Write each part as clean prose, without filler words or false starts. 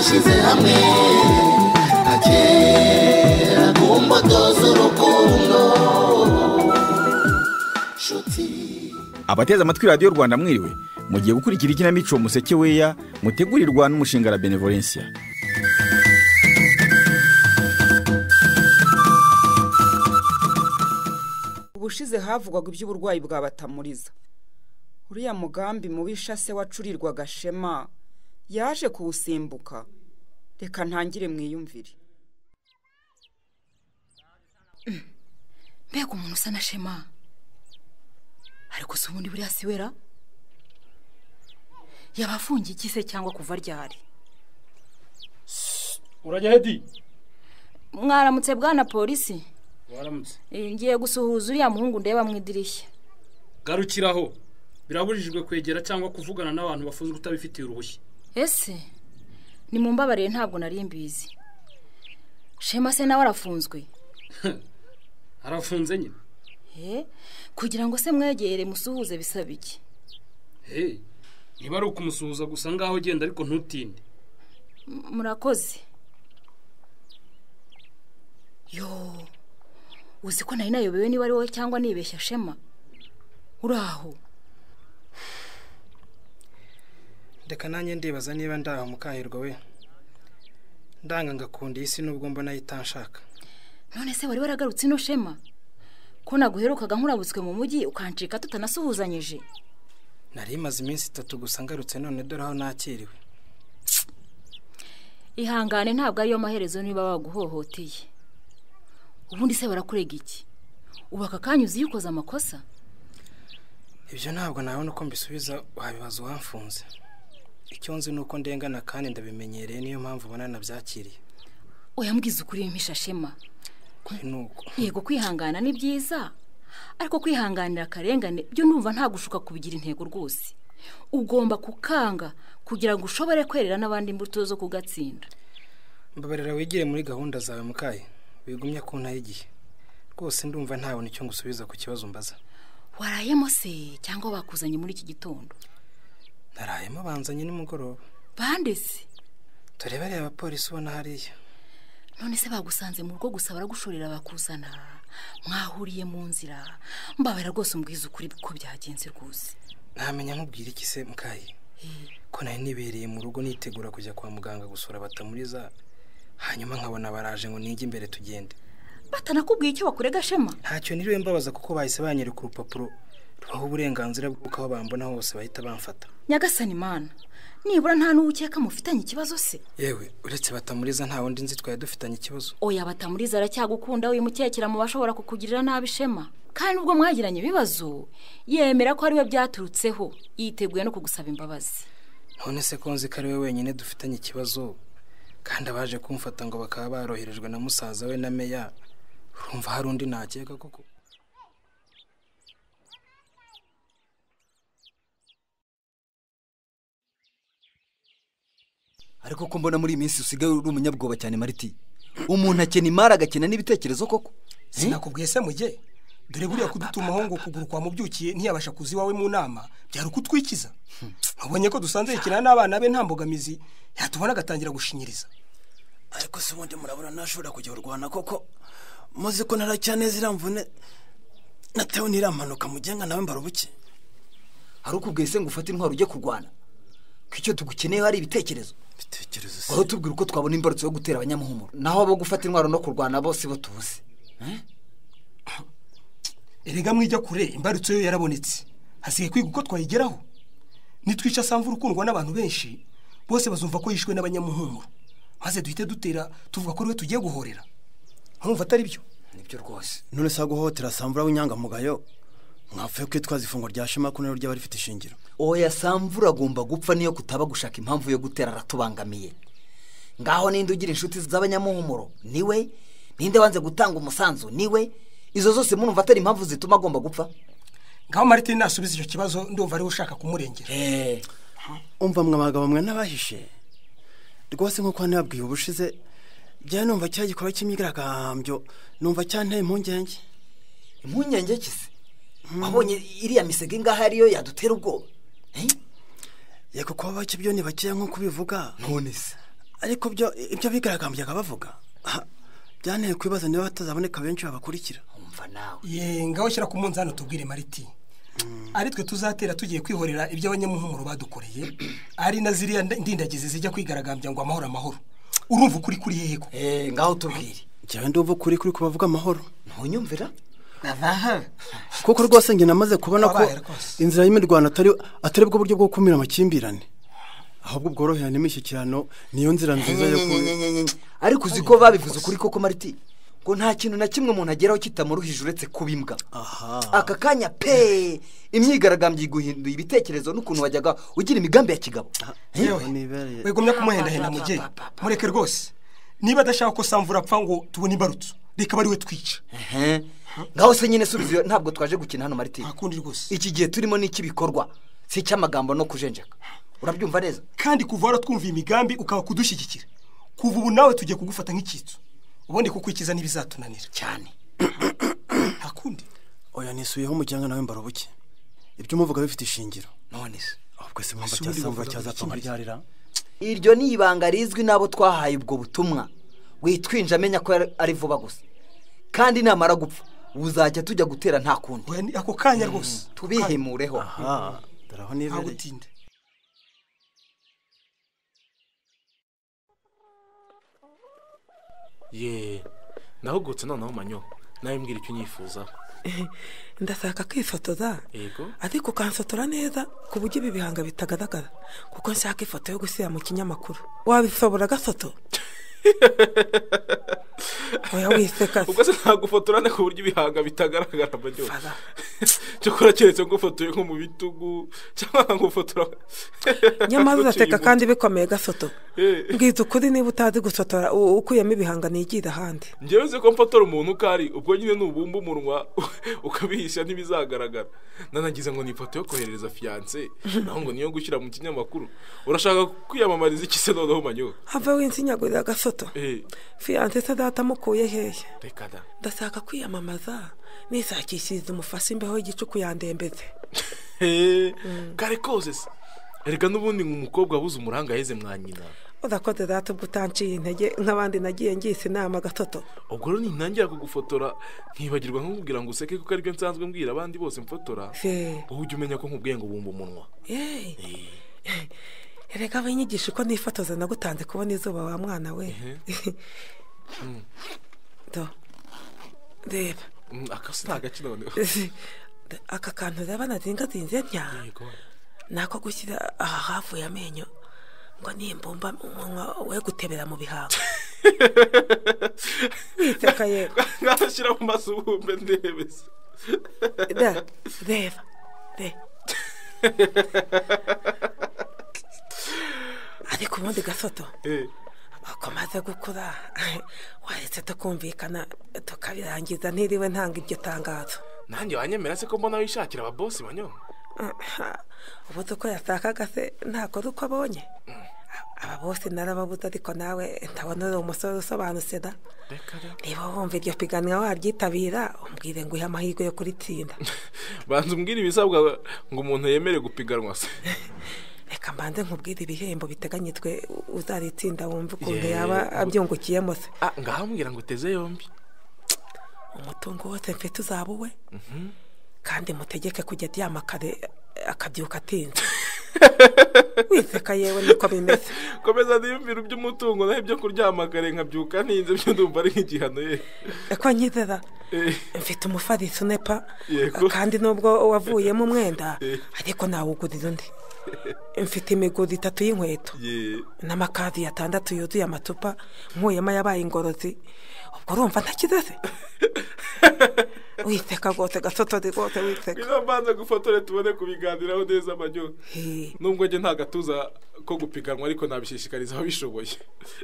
twashyize hamwe agera ku mbuto z'urukundo. Abateze amatwi radiyo Rwanda mwiriwe, mugiye gukurikira ikinamico Museke Weya mutegurirwa n'umushinga la Benevolencia. Ubushize havugwaga iby'uburwayi bwa Batamuriza. Uriya mugambi mubisha se wacurirwaga Shema yaje kuwusimbuka. Reka ntangire mwiyumvire. Mbega umuntu usa na Shema, ariko se ubundi buriya si wera? Yabafungiye iki se cyangwa kuva ryari? Urajya hedi? Mwaramutse bwana polisi. Waramutse. Ngiye gusuhuza uriya muhungu ndeba mu idirishya. Garukiraho. Birabujijwe kwegera cyangwa kuvugana n'abantu bafunzwe utabifitiye uruhushya. Ese ni mumbabarire ntabwo nari mbizi. Shema se nawe arafunzwe? Arafunze nyine. Kugira ngo se mwegere musuhuze bisaba iki? Niba ari ukumusuhuza gusa ngaho genda ariko ntutinde. Murakoze. Uzi ko nari nayobewe niba ari wowe cyangwa nibeshya Shema. Uraho. Reka nanjye ndibaza niba ndaho mukahirwa we. Ndanga ngakunda isi nubwo mbona yitanshaka. None se wari waragarutse ino Shema? Ko naguherukaga nkurabutswe mu mujyi ukancika tutanasuhuzanyije. Nari maze iminsi 3 gusa ngarutse none dore aho nakiriwe. Ihangane ntabwo ariyo maherezo niba baguhohoteye. Ubundi se barakurega iki? Ubaka kanyuzi yukoza amakosa? Ibyo ntabwo nabona uko mbisubiza, wabibaza uwamfunze. Icyo nzi nuko ndengana kandi ndabimenyereye, niyo mpamvu ubona nabyakiriye. Oyambwiza ukuri impisha Shema. Nuko yego kwihangana ni byiza, ariko kwihanganira akarengane byo numva nta gushuka kubigira intego rwose. Ugomba kukanga kugira ngo ushobore kwerera n'abandi imbuto zo kugatsinda. Mbabarira wigire muri gahunda zawe mukaye, wigumye kuntayigiye. Rwose ndumva ntabona icyo ngusubiza ku kibazo mbaza. Warayemo se cyangwa bakuzanye muri iki gitondo? Narayemo banzanye nimugoroba. Bande se? Turebere abapolisi ubona hariya. None se bagusanze mu rugo gusa baragushorera bakuzana? Mwahuriye mu nzira? Mbabara rwose umbwiza ukuri ko byagenze rwose. Ntamenya nkubwira iki se mukaye? Ko nari nibereye mu rugo nitegura kujya kwa muganga gusura Batamuriza, hanyuma nkabona baraje ngo nige imbere tugende. Batanakubwiye icyo bakurega Shema? Ntacyo niriwe mbabaza kuko bahise banyereka urupapuro rubaho uburenganzira bw'uko aho bambona hose bahita bamfata. Nyagasani Mana, nibura nta n'uwukeka mufitanye ikibazo se? Yewe uretse Batamuriza nta wundi nzi twaye dufitanye ikibazo. Oya Batamuriza aracyagukunda wimukekera mu bashobora kukugirira nabi Shema. Kandi ubwo mwagiranye ibibazo yemera ko ari we byaturutseho, yiteguye no kugusaba imbabazi. None se ko nzi ko ari we wenyine dufitanye ikibazo kandi abaje kumfata ngo bakaba baroherejwe na musaza we na meya, urumva hari undi nakeka koko? Ariko ko mbona muri iminsi usigaye uri umunyabwoba cyane Mariti. Umuntu akena imara agakena n'ibitekerezo koko? Sinakubwiye se mujye. Dore buriya kudutumaho ngo kuguru kwa mubyukiye ntiyabasha kuzi wawe mu nama, byari ukutwikiza. Ubonye ko dusanze ikina n'abana be nta mbogamizi, yatubona agatangira gushinyiriza. Ariko se ubundi murabona nashobora kujya urwana koko? Muzi ko naracyane ziramvune natewe niramanuka mugenga nawe mbarubuke. Hari ukubwiye se ngo ufate intwaro ujye kurwana? Kicyo tugukeneye hari ibitekerezo. Aho tubwira uko twabona imbarutso yo gutera abanyamuhumuro. Naho abo gufata intwaro no kurwana bose bo tuzi. Erega mwijya kure imbarutso yo yarabonetse. Hasigaye kwiga uko twayigeraho. Nitwica Samvura ukundwa n'abantu benshi, bose bazumva ko yishwe n'abanyamuhumuro. Maze duhite dutera tuvuga ko rwe tugiye guhorera. Nkumva atari byo. Nibyo rwose. None se guhotera Samvura w'inyangamugayo mwapfuye kwitwaza ifungo rya Shema ko nero ryaba rifite ishingiro. Oya Samvura agomba gupfa niyo kutaba gushaka impamvu yo gutera aratubangamiye. Ngaho ninde ugira inshuti z'abanyamuhumuro? Niwe. Ninde wanze gutanga umusanzu? Niwe. Izo zose munumva atari impamvu zituma agomba gupfa? Ngaho Martin nasubiza icyo kibazo ndumva ari ushaka kumurengera. Umva mwabagabo mwe nabahishe. Rwose nko kwa nabwiye ubushize bya numva cyagikora cy'imigaragambyo, numva cyanteye impungenge. Impungenge kise? Wabonye iriya misege ngaha ariyo yadutera ubwoba? Yego kuba bakibyo ni bakiya nko kubivuga. None se ariko ibyo bigaragambyaga bavuga byanteye kwibaza niba batazaboneka benshi babakurikira. umva nawe ngaho shyira ku munzani tubwire Mariti, ari twe tuzatera tugiye kwihorera ibyo abanyamuhumuro badukoreye, ari na ziriya ndindagizi zijya kwigaragambya ngo amahoro. Urumva ukuri kuri hehe ko? ngaho tubwire. Njyewe ndumva ukuri kubavuga amahoro. Ntunyumvira? Kuko rwose njye namaze kubona ko inzira y'imirwano atari bwo buryo bwo gukumira amakimbirane, ahubwo bworoherane n'imishyikirano niyo nzira nziza yo ariko uzi ko babivuze ukuri koko Mariti, ngo nta kintu na kimwe umuntu ageraho kitamuruhije uretse kubimbwa. Aka kanya pe imyigaragambye guhinduye ibitekerezo n'ukuntu wajyaga ugira imigambi ya kigabo. Wegomya kumuhendahenda mugiye mureke rwose, niba adashaka ko Samvura apfa ngo tubone imbarutso reka bari we twica. ngaho se nyine subizo, ntabwo twaje gukina hano Mariti. Akundi rwose iki gihe turimo n'iki bikorwa si cy'amagambo no kujenjeka, urabyumva neza? Kandi kuva wara twumva imigambi ukaba kudushyigikira, kuva ubu nawe tugiye kugufata nk'ikitso, ubundi kukwikiza n'ibizatunanira cyane. Akundi oya nisuyeho umujyanga nawe mbarobuke, ibyo muvuga bifite ishingiro. none se ahubwo se mwumva cyasambura cyazapfa nkaryarira. iryo ni ibanga rizwi nabo twahaye ubwo butumwa, witwinja amenya ko ari vuba gusa, kandi namara gupfa uzajya tujya gutera nta kundi. ako kanya rwose tubihemureho. daraho nibereye. gutinde nahugutse noneho manyo, nawe mbwira icyo unyifuza. ndashaka kwifotoza, ariko ukansotora neza ku buryo ibi bihanga bitagaragara, kuko nshaka ifoto yo gushyira mu kinyamakuru. Wabishobora gafoto? oya wiseka. ubwo se ntagufotorane ku buryo ibihanga bitagaragara manyo. cyokora keretse ngufotoye nko mu bitugu cyangwa ngufotora. nyamara urateka kandi bikomeye gafoto. mbwiza ukuri niba utazi gusotora ukuyemo ibihanga nigira ahandi. njyewe nzi ko mfotora umuntu uko ari, ubwo nyine nubumba umunwa ukabihisha ntibizagaragara. nanagize ngo ni ifoto yo koherereza fiyanse, naho ngo niyo gushyira mu kinyamakuru. urashaka kwiyamamariza iki se noneho manyo? have winsinyagurira gafoto. fiyanse se datamukuye hehe? reka da, ndashaka kwiyamamaza nisakishiriza umufasha imbeho y'igicuku yandembeze. kare kose se, erega n'ubundi nk'umukobwa wabuze umuranga yaheze mwa nyina. urakoze data ubwo utanciye intege nk'abandi nagiye ngise inama gatoto. ubwo rero nintangira kugufotora nkibagirwa nkubwira ngo useke kuko aribyo nsanzwe mbwira abandi bose mfotora, wowe ujya umenya ko nkubwiye ngo bumba umunwa. erega abanyigisha uko nifotoza nagutanze kubona izuba wa mwana we. reba akasi nta gaciro noneho. aka kantu reba nazingazinze ntya nako gushyira aha havuye amenyo ngo nimbumba umunwa we gutebera mu bihanga. witeka yewe ngashyira mu maso ubumbe ndebese. reba ariko ubundi gafoto ukomaze gukura waretse tukumvikana tukabirangiza ntiriwe ntanga iryo tangazo. nanjye wanyemera se ko mbona wishakira ababosi manyo? ubu uko yashakaga se ntakora uko abonye. ababosi narababuze, ariko nawe ndabona uri umusore usobanutse da. niba wumva iryo piganwa waryitabira umbwire ngo uhe amahirwe yo kuritsinda. banza umbwire ibisabwa ngo umuntu yemere gupiganwa se. reka mbanze nkubwire ibihembo biteganyijwe uzaritsinda wumva ukuntu yaba abyungukiyemo se. ngaho mbwira ngo uteze yombi. umutungo wose mfite uzaba uwe, kandi mutegeke kujya aryama kare akabyuka atinze. wiseka yewe niko bimeze. komeza niyumvira iby'umutungo naho ibyo kuryama kare nkabyuka ntinze byo ndumva ari nk'igihano ye. ko nkizera mfite umufarisi unepa, kandi nubwo wavuyemo umwenda ariko nawugurira undi. mfite imiguru 3 y'inkweto n'amakazi 6 yuzuye amacupa nkuyemo yabaye ingorozi. ubwo urumva ntakize se? wiseka rwose gasotozi rwose wiseka. niba mbanza gufotore tubone kubiganiraho neza amanyo. nubwo njye nta gatuza ko gupiganwa ariko nabishishikariza ababishoboye.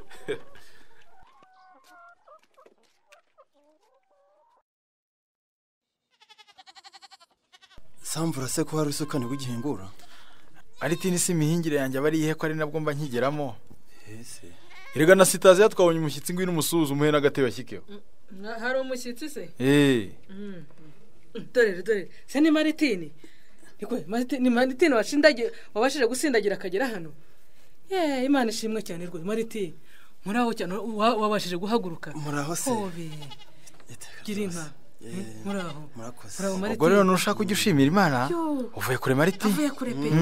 Samvura se ko hari isukani w'igihingura? Aritini si imihingire yanjye aba ari ihe ko ari nabwo mba nkigeramo. erega na sitazi yatwabonye umushyitsi ngwino umusuzu umuhe n'agatebe ashyikeho. hari umushyitsi se? dore se ni Maritini. ni Maritini wabashije gusindagira akagera hano. Imana ishimwe cyane rwose Mariti muraho cyane wabashije guhaguruka muraho se gira inka muraho murakoze ubwo rero nushaka kujya ushimira Imana uvuye kure Mariti avuye kure pe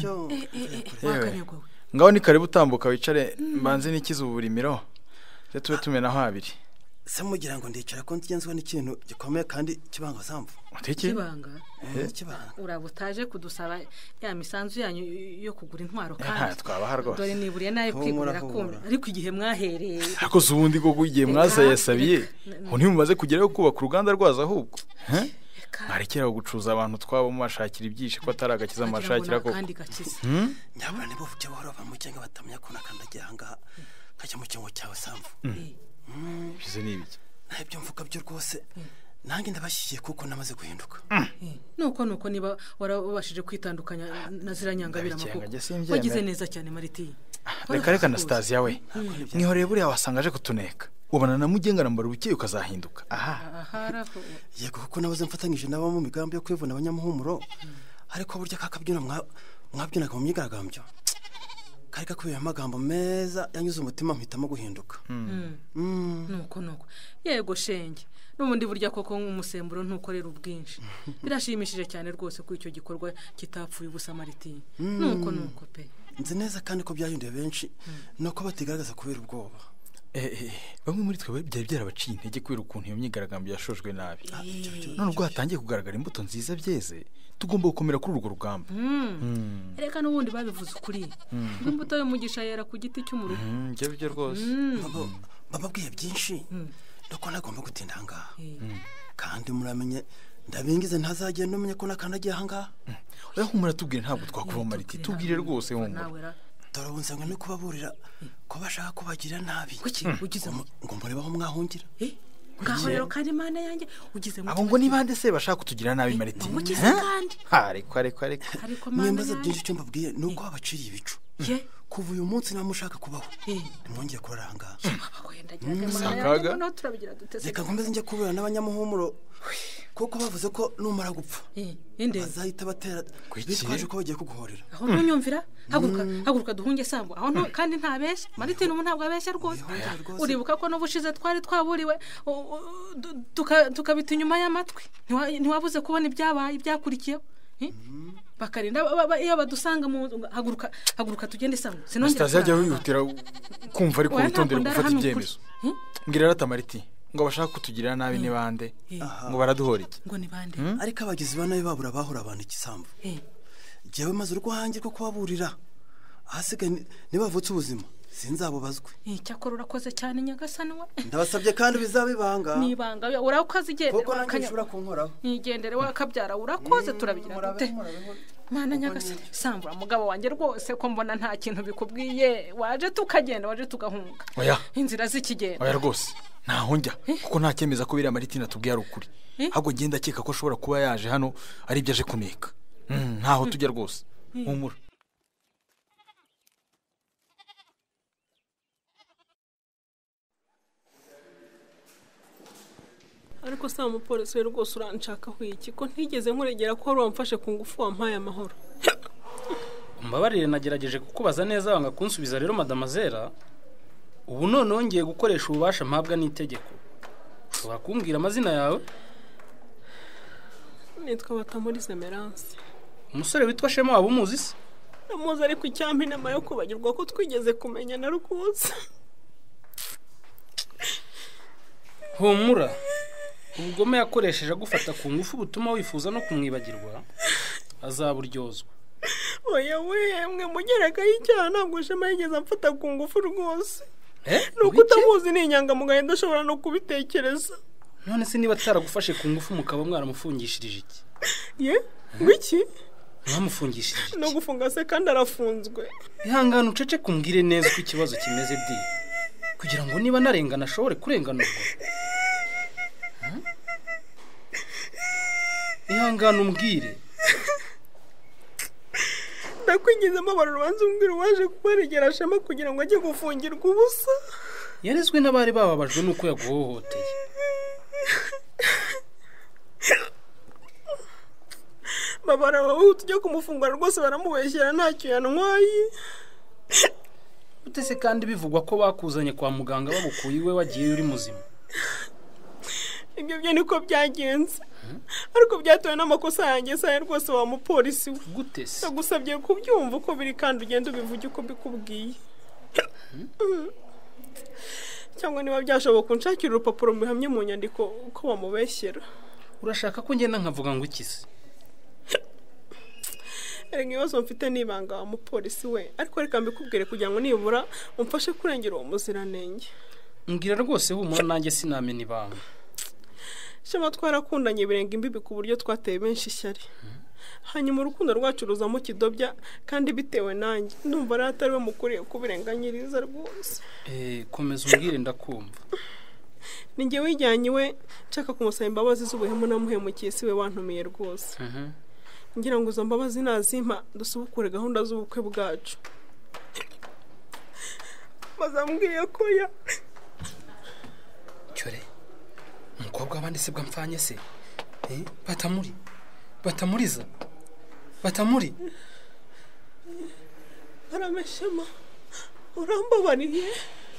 ngaho ni karibu utambuka wicare mbanze nikize uburimiro tube tumenaho abiri se mugira ngo ndicara ko ntigenzwa n'ikintu gikomeye kandi kibanga samvu kibanga urabutaje kudusaba ya misanzu yanyu yo kugura intwaro kandi twabaha rwose dore niburiye nayo kwigurira kumwe ariko igihe mwahereye ariko ubundi koko igihe mwasayasabiye ngo ntimumaze kugeraho kubaka uruganda rwazo ahubwo mwarekera gucuza abantu twabo mashakira ibyishe ko atari agakiza amashakira koko nyabura nibo vuke bahora bamukenga batamenya ko nakandagiye ahangaha nkajya mu cyungo cyawe samvu bize n'ibiki ntabyo mvuga byo rwose nange ndabashyigiye kuko namaze guhinduka nuko niba warabashije kwitandukanya na ziranyangabira amakoko wagize neza cyane Mariti reka Anastasia we mwihoreye buriya wasanga aje kutuneka ubona na mugenga nambara ubukeye ukazahinduka yego kuko nabuze mfatanyije nabo mu migambi yo kwivuna abanyamuhumuro ariko burya kakabyina mwabyinaga mu myigaragambyo kari gakubiye amagambo meza yanyuze umutima mpitamo guhinduka nuko yego shenge n'ubundi burya koko nk'umusemburo ntukorera ubwinshi birashimishije cyane rwose ko icyo gikorwa kitapfuye ubusa Mariti nuko pe nzi neza kandi ko byahinduye benshi nuko batigaragaza kubera ubwoba bamwe muri twe byari byarabaciye intege kubera ukuntu iyo myigaragambyo yashojwe nabi none ubwo hatangiye kugaragara imbuto nziza byeze tugomba gukomera kuri urwo rugamba reka n'ubundi babivuze ukuri imbuto y'umugisha yera ku giti cy'umuruho byo rwose bababwiye byinshi nuko nagomba gutinda ahangaha kandi muramenye ndabingize ntazagenda umenya ko nakandagiye ahangaha oya humura tubwire ntabwo twakuva Mariti tubwire rwose humura dore ubu nsanga no kubaburira ko bashaka kubagira nabi ngo murebaho mwahungira ngaho rero kandi Imana yanjye ugize abo ngo nibande se bashaka kutugira nabi Mariti ariko mwembaza byinshi icyo mbabwiye nuko babaciriye ibicu kuva uyu munsi namushaka kubaho nimwongeye kuraranga reka nkomeze njye kubura n'abanyamuhumuro kuko bavuze ko numara gupfa bazahita batera bitwaje ko bagiye kuguhorera aho ntunyumvira haguruka duhunge sambu aho kandi ntabeshya Mariti n'ubu ntabwo abeshya rwose uribuka ko n'ubushize twari twaburiwe tukabita inyuma y'amatwi ntiwabuze kubona ibyabaye ibyakurikiyeho bakarinda iyo badusanga mu haguruka tugende sambu sinongera Anastasia wihutira kumva ariko witondera gufata ibyemezo mbwira rata Mariti ngo bashaka kutugirira nabi ni bande ngo baraduhora iki ngo ni bande ariko abagizi ba nabi babura bahora abantu ikisambu jewe maze urwanjye rwo kubaburira ahasigaye nibavutse ubuzima sinzabubazwe cyakora urakoze cyane Nyagasani we ndabasabye kandi bizabibanga nibanga urakoze igende kuko nangishura kunkoraho nigendere wakabyara urakoze turabigira dute Mana Nyagasani sambura mugabo wanjye rwose ko mbona nta kintu bikubwiye waje tukagenda waje tugahunga oya inzira zikigenda oya rwose ntaho njya kuko nta cyemeza ko biriya Mariti natubwiye ari ukuri ahubwo ngenda akeka ko ashobora kuba yaje hano ari ibyo aje kuneka ntaho tujya rwose humura ariko se umupolisi we rwose uranshakaho iki ko ntigeze nkuregera ko wari wamfashe ku ngufu wampaye amahoro umbabarire nagerageje kukubaza neza wanga kunsubiza rero madamazera ubu none wongeye gukoresha ububasha mpabwa n'itegeko ushobora kumbwira amazina yawe nitwa Batamurize Merance umusore witwa Shema waba umuzi se namuzi ariko icyampa inama yo kubagirwa ko twigeze kumenya na rwose humura ubugome yakoresheje agufata ku ngufu butuma wifuza no kumwibagirwa azaburyozwa oya wemwe mugereka y'icyaha ntabwo Shema yigeze amfata ku ngufu rwose nuko utamuzi ni inyangamugayo ndashobora no kubitekereza none se niba ataragufashe ku ngufu mukaba mwaramufungishirije iki wiki mwamufungishirije iki no gufunga se kandi arafunzwe ihangane ucece kumbwire neza uko ikibazo kimeze di kugira ngo niba narengana ashobore kurenganurwa ihangane umbwire ndakwigizemo urubanza umbwira waje kubaregera Shema kugira ngo ajye gufungirwa ubusa yarezwe n'abari bababajwe nuko yaguhohoteye babara wowe tujya kumufungura rwose baramubeshyera ntacyo yantwaye gute se kandi bivugwa ko bakuzanye kwa muganga bagukuye iwe wagiye uri muzima? Ibyo byo niko byagenze, ariko byatowe n'amakosa yanjye saya rwose wa mupolisi we. Gute se? Nagusabye kubyumva uko biri kandi ugenda ubivuge uko bikubwiye. Cyangwa niba byashoboka unshakira urupapuro mbihamye mu nyandiko uko wamubeshyera. Urashaka ko ngenda nkavuga ngo iki se? Ibibazo mfite n'ibanga wa mupolisi we, ariko reka mbikubwire kugira ngo nibura umfashe kurengera uwo muziranenge. Mbwira rwose humura nanjye sinamena ibanga. Shema twarakundanye birenga imbibi ku buryo twateye benshi ishyari. Hanyuma urukundo rwacu ruzamo kidobya kandi bitewe nanjye. Ndumva ari atari we mukuriye kubirenganyiriza rwose. Komeza umbwire ndakumva. Ninjye wijyanye we nshaka kumusaba imbabazi z'ubuhemu namuhemukiye siwe wantumiye rwose. Ngira ngo izo mbabazi nazimpa dusubukure gahunda z'ubukwe bwacu. Bazambwiye ko ya Cyore umukobwa abandi se bwamfanye se batamuriza arameshema urambabariye.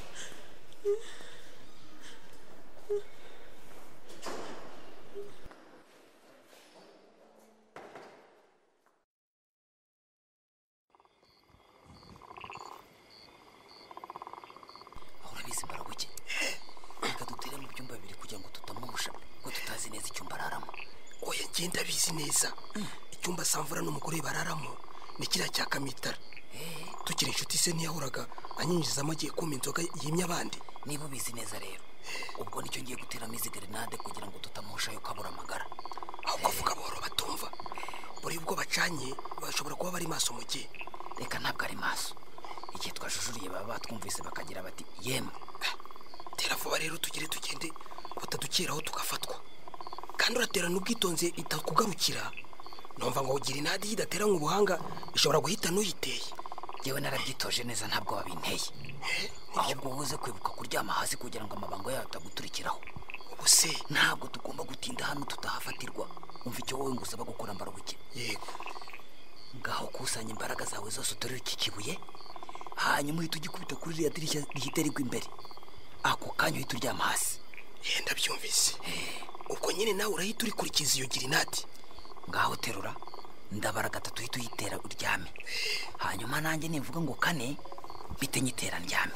Urabizi mbaraguke reka dutere mu byumba bibiri kugira ngo tutamuhusha ko tutazi neza icyumba araramo. Oya ngenda bizi neza icyumba Samvura n'umugore bararamo ni kiriya cya Kamitara. Tukiri inshuti se ntiyahoraga anyinjizamo agiye kuma inzoga yimye abandi. Niba ubizi neza rero ubwo nicyo ngiye guteramo izi grenade kugira ngo tutamuhusha yuko abura amagara. Aho kuvuga buhoro batumva, buri ubwo bacanye bashobora kuba bari maso mu gihe. Reka ntabwo ari maso, igihe twajujuriye baba batwumvise bakagira bati yemwe. Tera vuba rero tugire tugende batadukiraho tugafatwa. Kandi uraterana ubwitonze itakugarukira. Numva ngo ugira inadi yidatera nk'ubuhanga ishobora guhita n'uyiteye. Yewe narabyitoje neza ntabwo babinteye. Ahubwo ubuze kwibuka kuryama hasi kugira ngo amabango yawe ataguturikiraho. Ubuse ntabwo tugomba gutinda hano tutahafatirwa. Umva icyo wowe ngusaba gukora mbarabuke. Yego. Ngaho kusanya imbaraga zawe zose utorere iki kibuye. Hanyuma uhita ugikubita kuri iriya dirishya rihita rigwa imbere. Ako kanya uhita uryama hasi. Yenda byumvise. Ubwo nyine nawe urahita urikurikiza iyo girinati. Ngaho terura ndabara gatatu uhita uyitera uryame. Hanyuma nanjye nivuga ngo kane bite nyitera ndyame.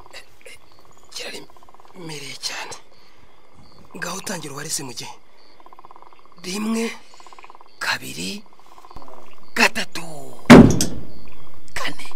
Kiraremereye cyane. Ngaho utangira ubarese mu gihe 1 2 3 4.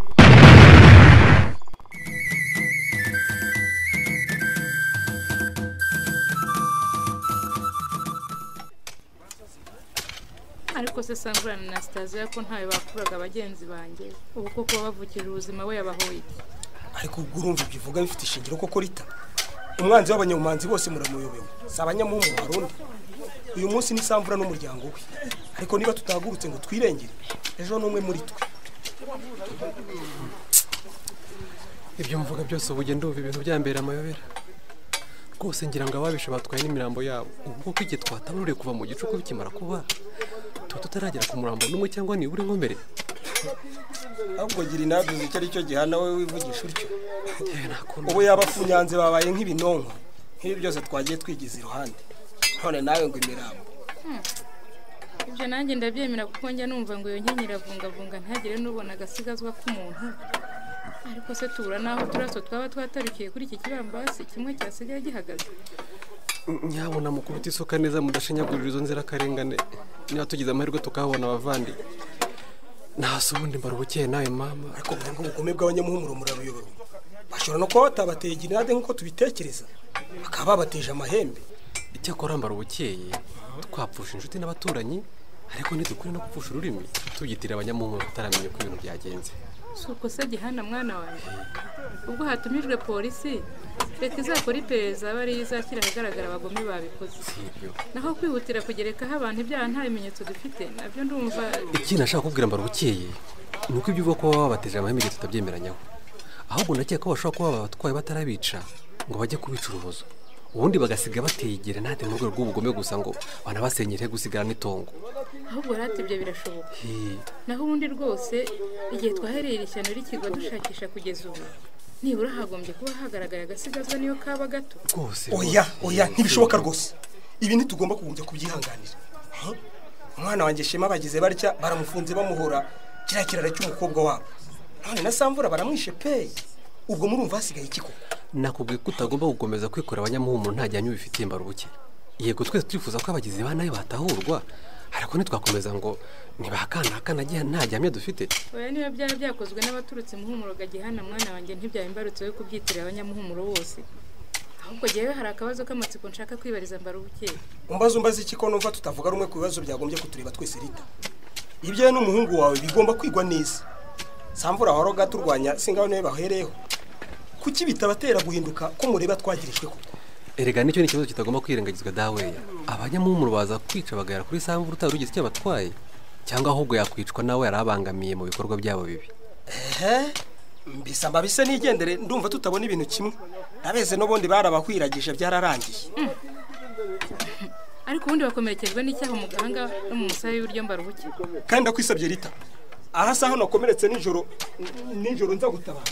ariko se Samvura na Anastasia ko ntayo bakuraga abagenzi banjye ubu koko bavukira ubuzima we yabahoye iki? Ariko ubwo urumva bivuga bifite ishingiro koko rita. Umwanzi w'abanyamumanzi bose muramuyobewe. Sabanyamumu Barundi. Uyu munsi ni Samvura n'umuryango we. Ariko niba tutagurutse ngo twirengere ejo numwe muri twe. Ibyo mvuga byose ubu genda uva ibintu byambera amayobera. Rwose ngira ngo ababisha batwaye n'imirambo yabo. Ubwo ko igihe twataburiye kuva mu gicuku bikimara kuba tutaragera ku murambo n'umwe cyangwa ni uri nkomere. Ahubwo gira inaduze icyo ari cyo gihana we wivugisha utyo. Ubu yabafunyanze babaye nk'ibinonko. Nk'ibi byose twagiye twigiza iruhande. None nawe ngo imirambo. Ibyo nanjye ndabyemera kuko njya numva ngo iyo nkinyira ntagire n'ubona agasigazwa k'umuntu. Ariko se tubura naho turaso twaba twatarukiye kuri iki kibambasi kimwe cyasigaye gihagaze. Nyabona mukubita isuka neza mudashinyagurira izo nzira karengane. Niba tugize amahirwe tukahabona abavandi. Nase ubundi mbarubukeye nawe mama. Ariko ngo ubugome bw'abanyamuhumuro murabuyobewe. Bashobora no kuba batabateye ginade nk'uko tubitekereza. Bakaba babateje amahembe. Icyakora mbarubukeye twapfusha inshuti n'abaturanyi ariko ntidukure no gupfusha ururimi tugitira abanyamuhumuro tutaramenya ko ibintu byagenze. Suko se gihana mwana wanjye. Ubwo hatumijwe polisi leta izakora iperereza bari izakira ahagaragara abagome babikoze. Naho kwihutira kugerekaho abantu ibyaha nta bimenyetso dufite nabyo ndumva. Iki nashaka kubwira mbarubukeye nuko ibyo uvuga ko babateje amahembe tutabyemeranyaho. Ahubwo ndakeka ko bashobora kuba abatwaye batarabica ngo bajye kubica urubozo. Ubundi bagasiga bategera ntate mu rwego rw'ubugome gusa ngo banabasenyere gusigara n'itongo. Ahubwo rati ibyo birashoboka. Naho ubundi rwose igihe twahereye ishyano rikigwa dushakisha kugeza ubu nibura hagombye kuba hagaragaye agasigazwa niyo kaba gato rwose oya ntibishoboka rwose ibi ntitugomba kugombye kubyihanganira umwana wanjye Shema bagize batya baramufunze bamuhora kiriya kirara cy'umukobwa wabo none na Samvura baramwishe pe ubwo murumva hasigaye iki koko nakubwiye ko utagomba gukomeza kwikora abanyamuhumuro ntajyanye ubifitiye imbarubuke yego twese turifuza ko abagizi ba nabi batahurwa ariko ntitwakomeza ngo ntibakana ntajyamye dufite oya niba byari byakozwe n'abaturutse muhumuro gagihana mwana wanjye ntibyaba imbarutso yo kubyitirira abanyamuhumuro bose ahubwo jewe hari akabazo k'amatsiko nshaka kwibariza mbarubuke umbaza iki ko numva tutavuga rumwe ku bibazo byagombye kutureba twese Rita ibyo n'umuhungu wawe bigomba kwigwa neza Samvura horo gaturwanya singaho nawe bahereyeho kuki bitabatera guhinduka ko mureba twagirijwe koko erega nicyo ni ikibazo kitagomba kwirengagizwa daweya abanyamuhumuro baza kwica bagahera kuri Samvura utarugize icyo batwaye cyangwa ahubwo yakwicwa nawe yarabangamiye mu bikorwa byabo bibi mbisamba bise nigendere ndumva tutabona ibintu kimwe nabeze n'ubundi barabahwiragije byararangiye ariko ubundi bakomerekejwe n'icyaha umuganga no mu musaya w'uburyo mbarubuke kandi ndakwisabye Rita aha saho nakomeretse nijoro nza gutabara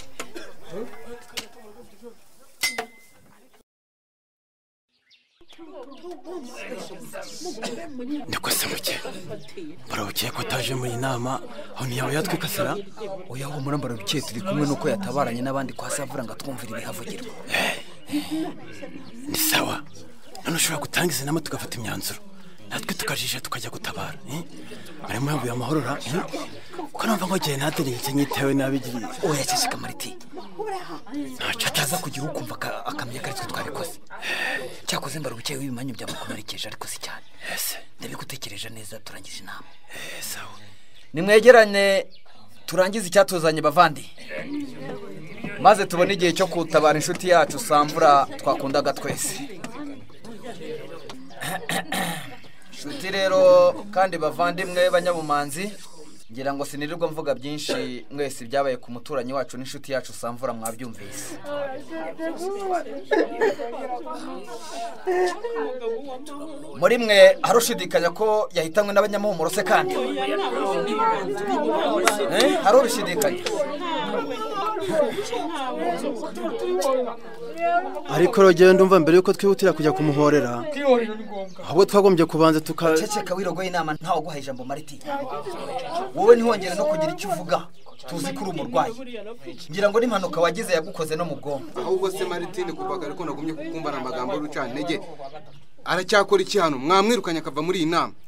niko se muke mbarubuke ko ataje mu inama aho ntiyawe yatwikasira oya humura mbarubuke turi kumwe nuko yatabaranye n'abandi kwa Samvura ngo twumvire ibihavugirwa ni sawa none ushobora gutangiza inama tugafata imyanzuro natwe tukajisha tukajya gutabara arimo yavuye amahorora ko numva ngo gihe ntatereye icyo nyitewe nabigiriye oya cyashika Mariti ntacyo ataza kugira ukumva akamenya ko ari twe twabikoze cyakoze mbarubuke w'ibimanyu byamukomerekeje ariko si cyane ndabigutekereje neza turangije inama sawa nimwegerane turangize icyatuzanye bavandi maze tubone igihe cyo kutabara inshuti yacu Samvura twakundaga twese inshuti rero kandi bavandimwe banyabumanzi ngira ngo sinirirwa mvuga byinshi mwese byabaye ku muturanyi wacu n'inshuti yacu Samvura mwabyumvise muri mwe harushidikanya ko yahitanywe n'abanyamuhumuro se kandi harushidikanya ariko rogeye ndumva mbere yuko twihutira kujya kumuhorera ahubwo twagombye kubanza ceceka wirogoye inama ntawe guha ijambo Mariti wowe ntihongere no kugira icyo uvuga tuzi ko uri umurwayi ngira ngo n'impanuka wagize yagukoze no mu bwonko ahubwo se Martin kuvaga ariko nagumye kukumbana amagambo rucana ntege aracyakora iki hano mwamwirukanye akava muri iyi nama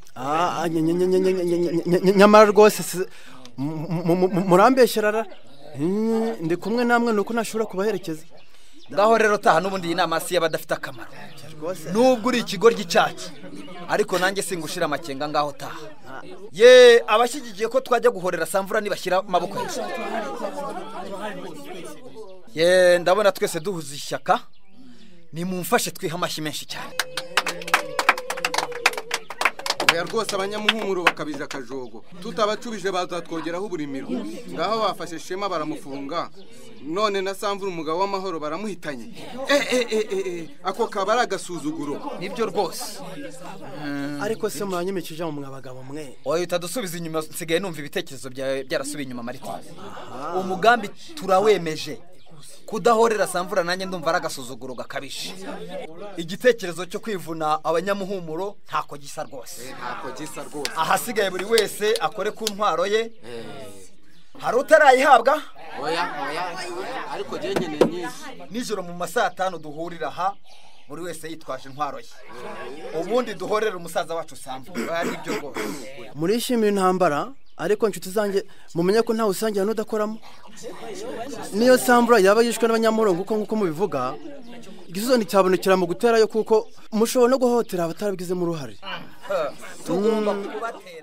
nyamara rwose murambeshyerara ndi kumwe namwe nuko ntashobora kubaherekeza ngaho rero taha n'ubundi iyi nama si y'abadafite akamaro nubwo uri ikigoryi cyacu ariko nanjye singushira amakenga ngaho taha ye abashyigikiye ko twajya guhorera Samvura nibashyira amaboko hejuru ye ndabona twese duhuza ishyaka nimumfashe twiha amashyi menshi cyane oya rwose abanyamuhumuro bakabiza akajogo tutabacubije bazatwongeraho uburimiro ngaho bafashe Shema baramufunga none na Samvura umugabo w'amahoro baramuhitanye ako kaba ari agasuzuguro nibyo rwose ariko se muranyimikije mu mwabagabo mwe oya utadusubiza inyuma nsigaye numva ibitekerezo byawe byarasubiye inyuma Mariti umugambi turawemeje kudahorera Samvura nanjye ndumva ari agasuzuguro gakabije igitekerezo cyo kwivuna abanyamuhumuro ntako gisa rwose ahasigaye buri wese akore ku ntwaro ye hari utarayihabwa oya ariko je nkeneye nyinshi nijoro mu masaa 5 duhurira aha buri wese yitwaje intwaro ye ubundi duhorera umusaza wacu Samvura nibyo rwose murishimira intambara ariko inshuti zanjye mumenye ko ntawe usangira n'udakoramo niyo Samvura yaba yishwe n'abanyamurongo nk'uko mubivuga igisozo nticyabonekera mu guterayo kuko mushobora no guhotera abatarabigizemo uruhare tugomba kubatera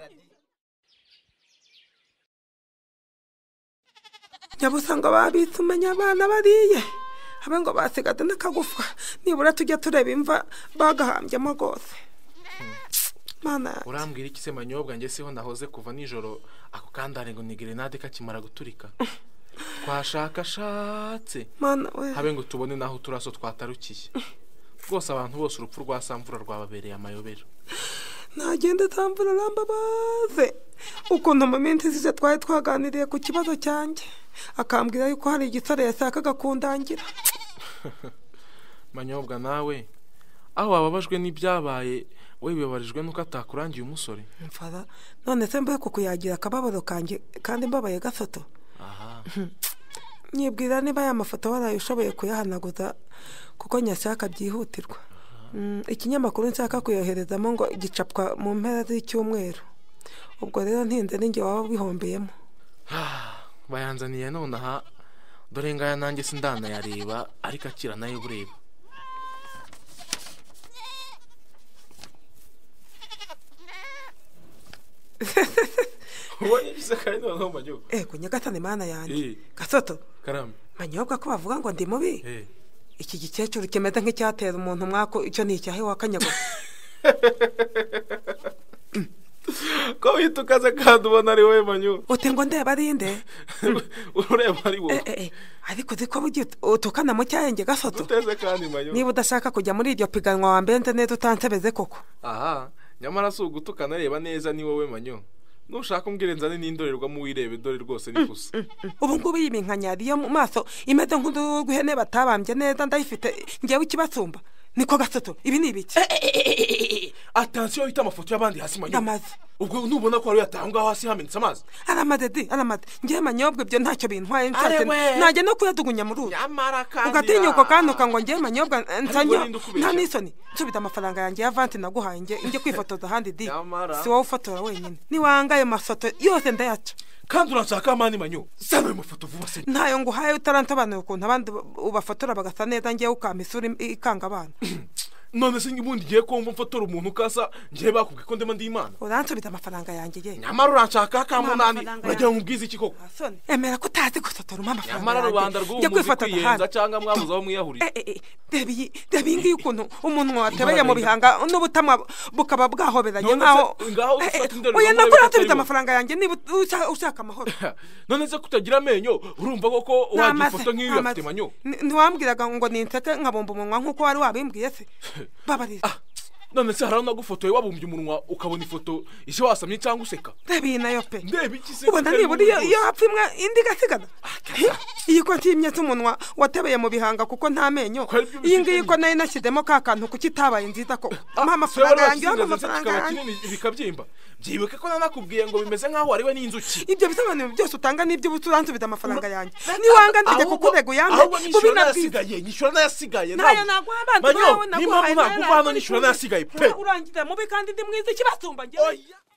nyabusanga babitse umenya abana bariye habe ngo basigade n'akagufa nibura tujya tureba imva bagahambyemo rwose urambwira iki se manyobwa njye siho nahoze kuva nijoro ako kandare ngo ni grenade kakimara guturika twashakashatse habe ngo tubone naho turaso twatarukiye rwose abantu bose urupfu rwa Samvura rwababereye amayobera ntagende Samvura arambabaze ukuntu mu minsi ishize twari twaganiriye ku kibazo cyanjye akambwira yuko hari igisore yashakaga kundangira. Manyobwa nawe aho wababajwe n'ibyabaye we bibabarijwe nuko atakurangiye umusore. Mfara none se mbaye kukuyagira akababaro kanjye kandi mbabaye Gasoto. Aha. Nyibwira niba aya mafoto waraye ushoboye kuyahanaguza kuko nyashaka byihutirwa. Ikinyamakuru nshaka kuyoherezamo ngo gicapwa mu mpera z'icyumweru. Ubwo rero ntinze ninjye waba bihombeyemo. Bayanzaniye none aha dore ngaya nanjye sindana yareba ariko akira nayo bureba. Wowe yise kandi no Manyo. Kunyagatane mana yanjye. Gasoto. Karame. Manyobwa ko bavuga ngo ndi mubi. Iki gikecuru kimeze nk'icyatera umuntu mwako icyo ni icyahe wakanyago. Ko witukaze kandi ubona ari wowe Manyo. Uti ngo ndeba arinde. Ureba ari wowe. Ariko ziko utukana mu cyayenge Gasoto. Uteze kandi Manyo. Niba udashaka kujya muri iryo piganwa wambenze neza utansebeze koko. Aha, nyamara si ugutukana reba neza ni wowe Manyo. Nushaka umbwire nzane n'indorerwamo wirebe dore rwose ni gusa. Ubu ngubu iyi minkanyari yo mu maso imeze nk'uduhene batabambye neza ndayifite ngewe ikibasumba. Niko Gasoto ibi ni ibiki? Attention yita amafoto y'abandi hasi Manyo. Amazi. Ubwo nubona ko ari yatanga hasi hamenetse amazi. Aramade ngiye Manyobwe byo ntacyo bintwaye nsate najye no kuyadugunya mu ruzi. Yamara kandi. Ugatinyuko kanuka ngo ngiye Manyobwa nsanyo nta nisoni. Nsubita amafaranga yanjye ya vanti naguhaye ngiye kwifotoza handi di. Si wowe ufotora wenyine. Ni wangaye mafoto yose ndayaca. Kandi urashaka amani Manyo. Sana amafoto vuba se. Ntayo nguhaye utarantabanura ukuntu abandi ubafotora bagasa neza ngiye ukamisura ikanga abana. None se ngibundi giye kumva mfotora umuntu kasa ngiye bakubwe ko ndema ndi Imana. Uransubita amafaranga yanjye ye. Nyamara urashaka kamunani uragira ngo ubwize iki koko? Emera ko utazi gusotora amafaranga. Nyamara rubanda rw'umuntu kwiyenza cyangwa mwabuze aho mwiyahurira. Debi ngiye ukuntu umuntu watebeye mu bihanga n'ubutamwa bukaba bwahoberanye nkaho. Oya nakuratubita amafaranga yanjye niba ushaka amahoro. None se kutagira amenyo urumva koko wagiye foto nk'iyo afite Manyo. Ntiwambwiraga ngo ninseke nkabomba umunwa nkuko wari wabimbwiye se. Babarira. None se harana gufotoye wabumbye umunwa ukabona ifoto ise wasamye cyangwa useka. Debi nayo pe. Debi kise. Ubona niba iyo hapfimwe indi gasigana. Iyi ko ntimye umunwa watebeye mu bihanga kuko nta menyo. Iyi ngiyi ko nayo nashyizemo ka kantu kuki tabaye nziza ko. Amafaranga yanjye amafaranga yanjye bikabyimba. Byibuke ko nanakubwiye ngo bimeze nkaho wariwe n'inzuki. Ibyo bisobanuro byose utanga n'ibyo ubuturanzubita amafaranga yanjye. Ni wanga ndege kukurega uyambe. Kubi nasigaye nyishura nayasigaye. Nayo nagwa abantu bawe naguhaye. Naguvana nyishura nayasigaye pe. Urangira mubi kandi ndi mwiza ikibasumba nge.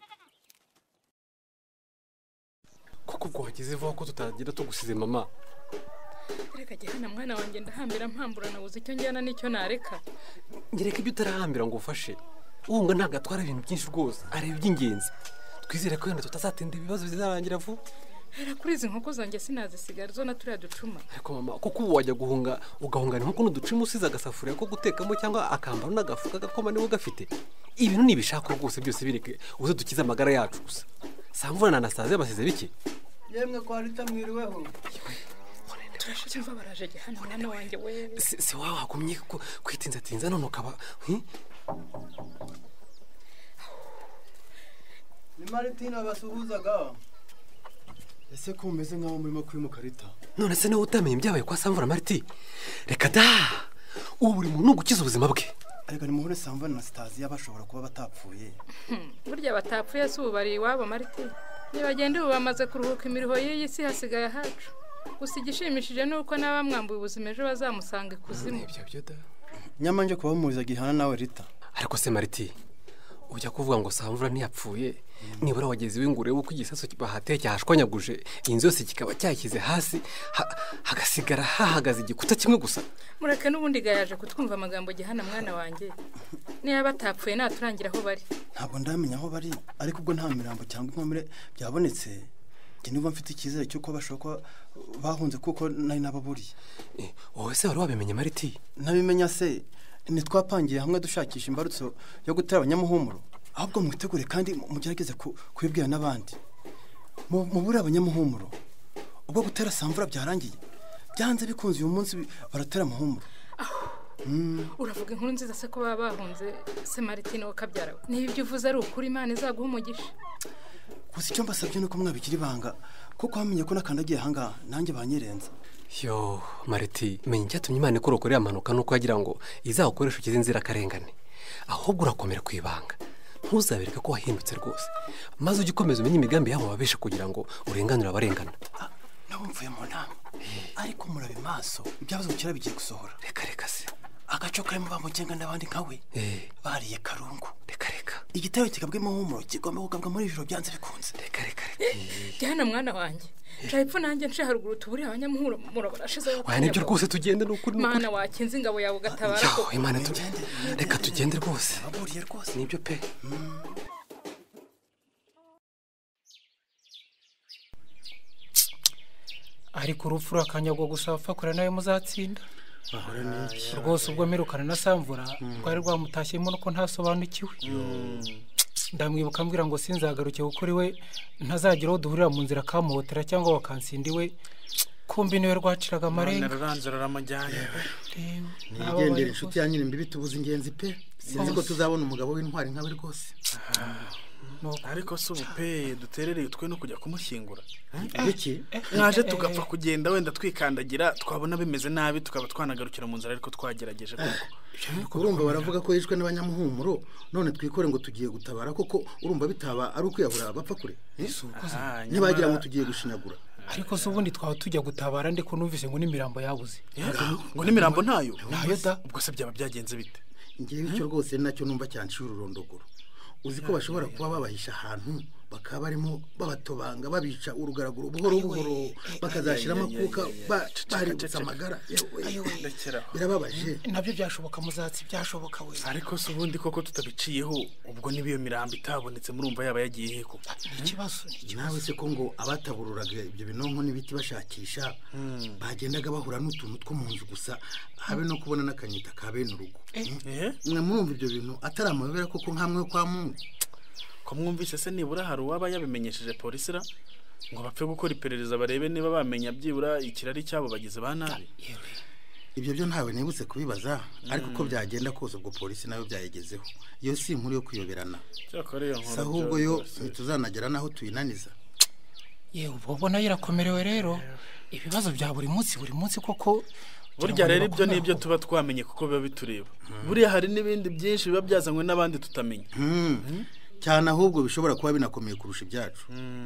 Kuko ubwo wagize vuba ko tutagira tugusize mama. Reka Gihana mwana wanjye ndahambira mpambura nabuze icyo njyana n'icyo nareka. Ngereka ibyo utarahambira ngo ufashe. Uwunga ntabwo atwara ibintu byinshi rwose areba iby'ingenzi. Twizere ko yenda tutazatinda ibibazo bizarangira vuba. Hera kuri izi nkoko zanjye sinazisigara zo naturiya ducuma. Ariko mama kuko ubu wajya ugahungana nk'uko n'uducuma usize agasafuriya ko gutekamo cyangwa akambaro n'agafuka gakoma niwe gafite. Ibintu nibishaka rwose byose bireke uze dukize amagara yacu gusa. Samvura na Anastasia basize biki? Yemwe ko hari tamwiriweho. Turashije mva baraje Gihana mwana wanjye we. Se wawe wagumye kwitinza none ukaba Ni Martina basuhuzaga. Ese ko umeze nkaho murimo kwimukarita. None se nawe utamenye ibyabaye kwa Samvura Marti. Reka da. Ubu buri muntu gukiza ubuzima bwe. Ariko ni muhore Samvura na Anastasia bashobora kuba batapfuye. Burya batapfuye se ubari iwabo Marti. Nibagende ubu bamaze kuruhuka imiriho y'iyi si hasigaye hacu. Gusa igishimishije nuko n'abamwambuye ubuzima ejo bazamusanga ikuzimu. Ibyo da. Nyamanje kuba muriza Gihana nawe Rita. Ariko se Marti ujya kuvuga ngo Samvura ntiyapfuye nibura wageze w'ingure uko igisaso bahateye cyashwanyaguje inzu yose kikaba cyashyize hasi hagasigara hahagaze igikuta kimwe gusa. Mureke n'ubundi gayaje kutwumva amagambo Gihana mwana wanjye. Niba batapfuye naturangira aho bari. Ntabwo ndamenya aho bari ariko ubwo nta mirambo cyangwa inkomere byabonetse. Njye niba mfite icyizere cy'uko bashobora bahunze kuko nari nababuriye. Wowe se wari wabimenye Marti? Nabimenya se nitwapangiye hamwe dushakisha imbarutso yo gutera abanyamuhumuro. Ahubwo mwitegure kandi mugerageze kubibwira n'abandi. Mubure abanyamuhumuro. Ubwo gutera Samvura byarangiye. Byanze bikunze uyu munsi baratera muhumuro. uravuga inkuru nziza se ko baba bahunze se Martine wakabyara we niba ibyo uvuze ari ukuri Imana izaguha umugisha gusa icyo mbasabye nuko mwabikira ibanga kuko wamenye ko nakandagiye ahangaha nanjye banyirenza yo Mariti menya icyatumye Imana ikurokora ya mpanuka nuko yagira ngo izagukoresha ukize inzirakarengane ahubwo urakomera ku ibanga ntuzabereka ko wahindutse rwose maze ujye ukomeza umenye imigambi yabo babesha kugira ngo urenganure abarengana nabo mvuye mu nama ariko murabe maso ibyabazo bukira bigiye gusohora reka se agaco karimo bamugenga n'abandi nkawe bariye karungu reka igitero kigabwemo humuro kigomba kugabwa muri ijoro byanze bikunze reka jyana mwana wanjye Shayipfu nanjye nce haruguru tuburi abanyamuhuro murabarashize yo waya nibyo rwose tugende n'ukuri Mana wakinze ingabo yawe gatabara ko Imana tugende reka tugende rwose aburiye rwose nibyo pe ariko urupfu urakanyagwa gusa abapfakura nawe muzatsinda rwose ubwo mperukana na Samvura rwari rwamutashyemo nuko ntasobanukiwe ndamwibuka mbwira ngo sinzagaruke kuri we ntazagira aho duhurira mu nzira kamuhotera cyangwa wakansinda iwe kumbi niwe rwaciraga amarenga naranze raramajyanye nigendere inshuti yanyu imbibi tubuze ingenzi pe sinzi ko tuzabona umugabo w'intwari nkawe rwose ariko se ubu pe duterereye utwe no kujya kumushyingura iki mwaje tugapfa kugenda wenda twikandagira twabona bimeze nabi tukaba twanagarukira mu nzira ariko twagerageje koko urumva baravuga ko yishwe n'abanyamuhumuro none twikore ngo tugiye gutabara koko urumva bitaba ari ukwiyahura bapfa kure ntibagira ngo tugiye gushinyagura ariko se ubundi twaba tujya gutabara ndiko numvise ngo n'imirambo yabuze ngo n'imirambo ntayo da ubwo se byaba byagenze bite ngewe icyo rwose nacyo numva cyanciye ururondogoro uzi ko bashobora kuba babahisha ahantu bakaba barimo babatobanga babica urugaraguro buhoro buhoro bakazashiramo kuka baributsa amagara birababaje nabyo byashoboka muzatsi byashoboka we ariko se ubundi koko tutabiciyeho ubwo niba iyo mirambo itabonetse murumva yaba yagiye he koko ikibazo nawe se ko ngo abatabururaga ibyo binonko n'ibiti bashakisha bagendaga bahura n'utuntu two mu nzu gusa habe no kubona n'akanyita ka bene urugo mwe murumva ibyo bintu atari amayobera koko nkamwe kwa Mungu ko mwumvise se nibura hari uwaba yabimenyesheje polisi ra ngo bapfe gukora iperereza barebe niba bamenya byibura ikirari cyabo bagize ba nabi ibyo byo ntawe nibutse kubibaza ariko uko byagenda kose ubwo polisi nayo byayigezeho iyo si inkuru yo kuyoberana ahubwo yo ntituzanagera naho tuyinaniza yewe ubwo nayo irakomerewe rero ibibazo bya buri munsi koko burya rero ibyo nibyo tuba twamenye kuko biba bitureba buriya hari n'ibindi byinshi biba byazanywe n'abandi tutamenya cyane ahubwo bishobora kuba binakomeye kurusha ibyacu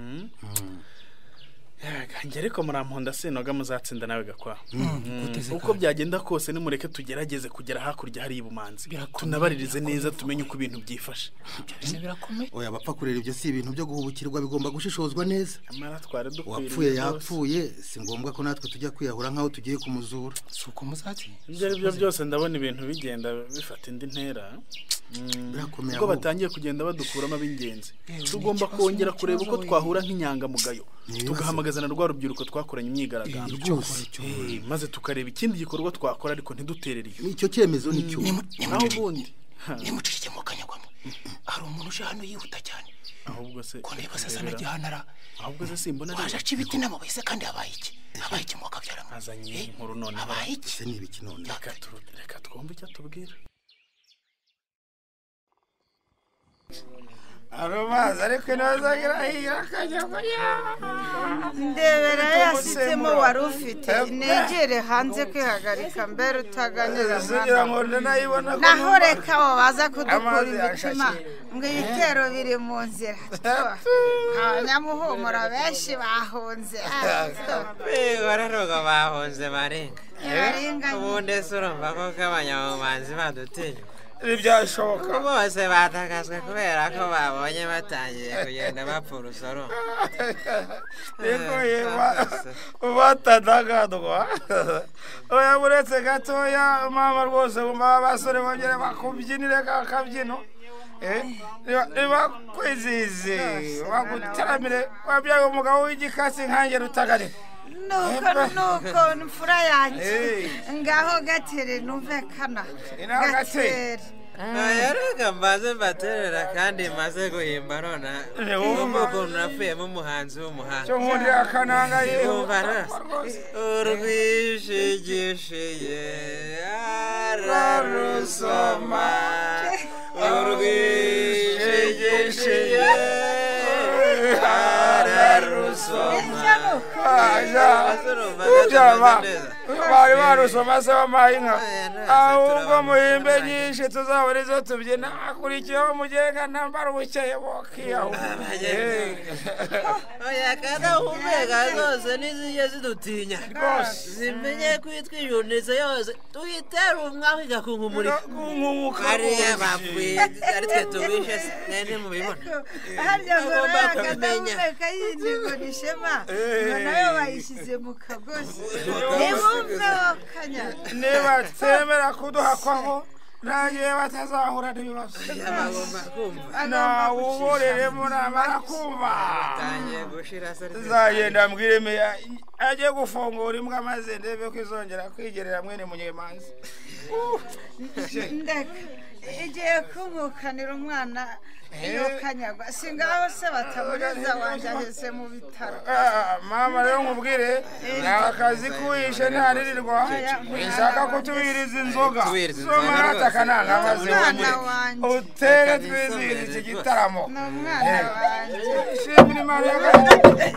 njye ariko muramponda sinoga muzatsinda nawe gakwa uko byagenda kose nimureke tugerageze kugera hakurya hari ibumanzi tunabaririze neza tumenye uko ibintu byifashe oya bapfa kurera ibyo si ibintu byo guhubukirwa bigomba gushishozwa neza uwapfuye yapfuye si ngombwa ko natwe tujya kwiyahura nk'aho tugiye kumuzura si uko muzatsi ibyo ari byo byose ndabona ibintu bigenda bifata indi ntera ubwo batangiye kugenda badukuramo ab'ingenzi tugomba kongera kureba uko twahura nk'inyangamugayo tugahamagaza na rwa rubyiruko twakoranye imyigaragambyo maze tukareba ikindi gikorwa twakora ariko ntiduterere iyo nicyo cyemezo nicyo naho ubundi nimucike mu kanyagwamo hari umuntu uje hano yihuta cyane ahubwo se ko niba sasa nagihanara ahubwo se simbona waje aca ibiti n'amabuye se kandi habaye iki mu kabyara azanye inkuru none habaye iki se ni ibiki none reka twumve icyo atubwira aromazi ariko ntazagira hira akajya kurya ndebera yasitsemo wari ufite negere hanze kwihagarika mbere utaganira naho reka abo baza kudukura imitima ngo ibitero biri mu nzira abanyamuhumuro benshi bahunze bararoga bahunze barenga ubundi se urumva ko abanyamumanzi badutinya ntibyashoboka bose batakaswe kubera ko babonye batangiye kugenda bapfa urusoro niko batadagadwa oya buretse gatoya mama rwose wumva abasore bongere bakubyinire akabyino ntibakwizihize bagutaramire wabyaye umugabo w'igikasi nkange rutagarika nuko mfura yanjye ngaho gatere numve kana gatere reka mbaze mbaterera kandi maze guhimba nona wumva ukuntu napfuyemo umuhanzi w'umuhanga cyo nkundira akananga yewe urwishigishiye ararusoma urwishigishiye ararusoma ujama bari barusoma se wampaye inka ahubwo muhimbe nyinshi tuzabona izo tubyina akurikiyeho mugenga ntambara ubukeye bokiyaho oya kada umega zose nizije zidutinya zimenye kwitwiyunize yose tuyitera umwaho igakunkumurika ariya bapfuye ari twe tubishe nene mubibona harya ngo nakamenya yindi ngo nishema ngo nayo bayishyize mu kagozi nibumve wakanya niba temera kuduhakwaho nagiye batazahura n'ibibazo nawuboreremo namara kumva nzagenda mbwire meya ajye gufungura imbwa maze ndebe ko izongera kwigerera mwene munyemanzi ndeka igiye kungukanira umwana iyo kanyagwa si ngaho se batamuriza wanjye aheze mu bitaro mama rero nkubwire ni akazi k'uwishe ntanirirwa ishaka kutubiriza inzoga z'umurata akananga maze utere twizihiza iki gitaramo ni umwana wanjye shimira imana y'agahinda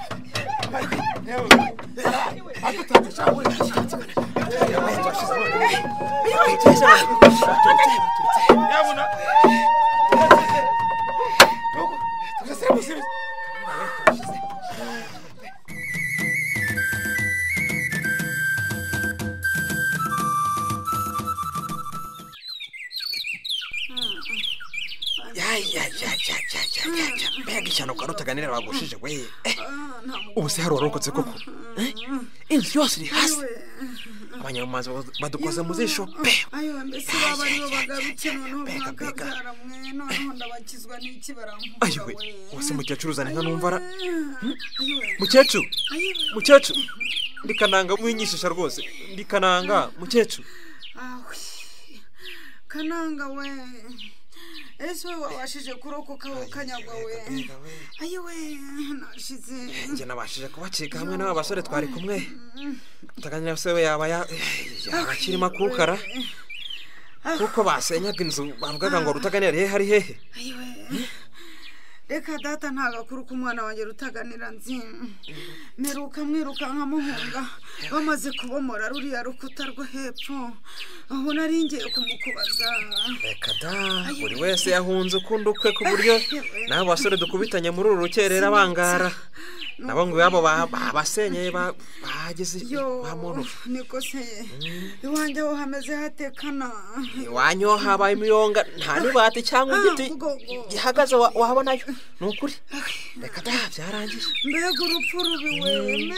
mbega ishyano kwa rutaganira bagushije we ubu se hari warokotse koko inzu yose iri hasi abanyamumanzi badukoze mu zisho pe ayo mbese baba aribo bagarutse noneho mwakabyara mwe noneho ndabakizwa n'iki barampuka ayo we wose mukecuru uzana inka numvara mukecuru ndikananga mwinyishisha rwose ndikananga mukecuru kananga we ese we wabashije kurokoka ukanyagwa we ayo we nashize njye nabashije kubacika hamwe n'aba basore twari kumwe utaganira se we yaba akirimo akukara kuko basenyaga inzu bavugaga ngo rutaganira hehe ari hehe ayo we reka data nta gakuru k'umwana wanjye rutaganira nzi meruka mwiruka nkamuhunga bamaze kubomora ruriya rukuta rwo hepfo aho nari ngiye kumukubaza reka da buri wese yahunze ukundi ukwe ku buryo n'abo basore dukubitanye muri uru rukerera bangara nabo ngo iwabo basenyeye bahageze bamuntu niko se iwanjye aho hameze hatekana iwanyu ho habaye imiyonga nta n'ibati cyangwa igiti gihagaze wahabonayo ni ukuri reka da byarangiye mbega urupfu rubiwe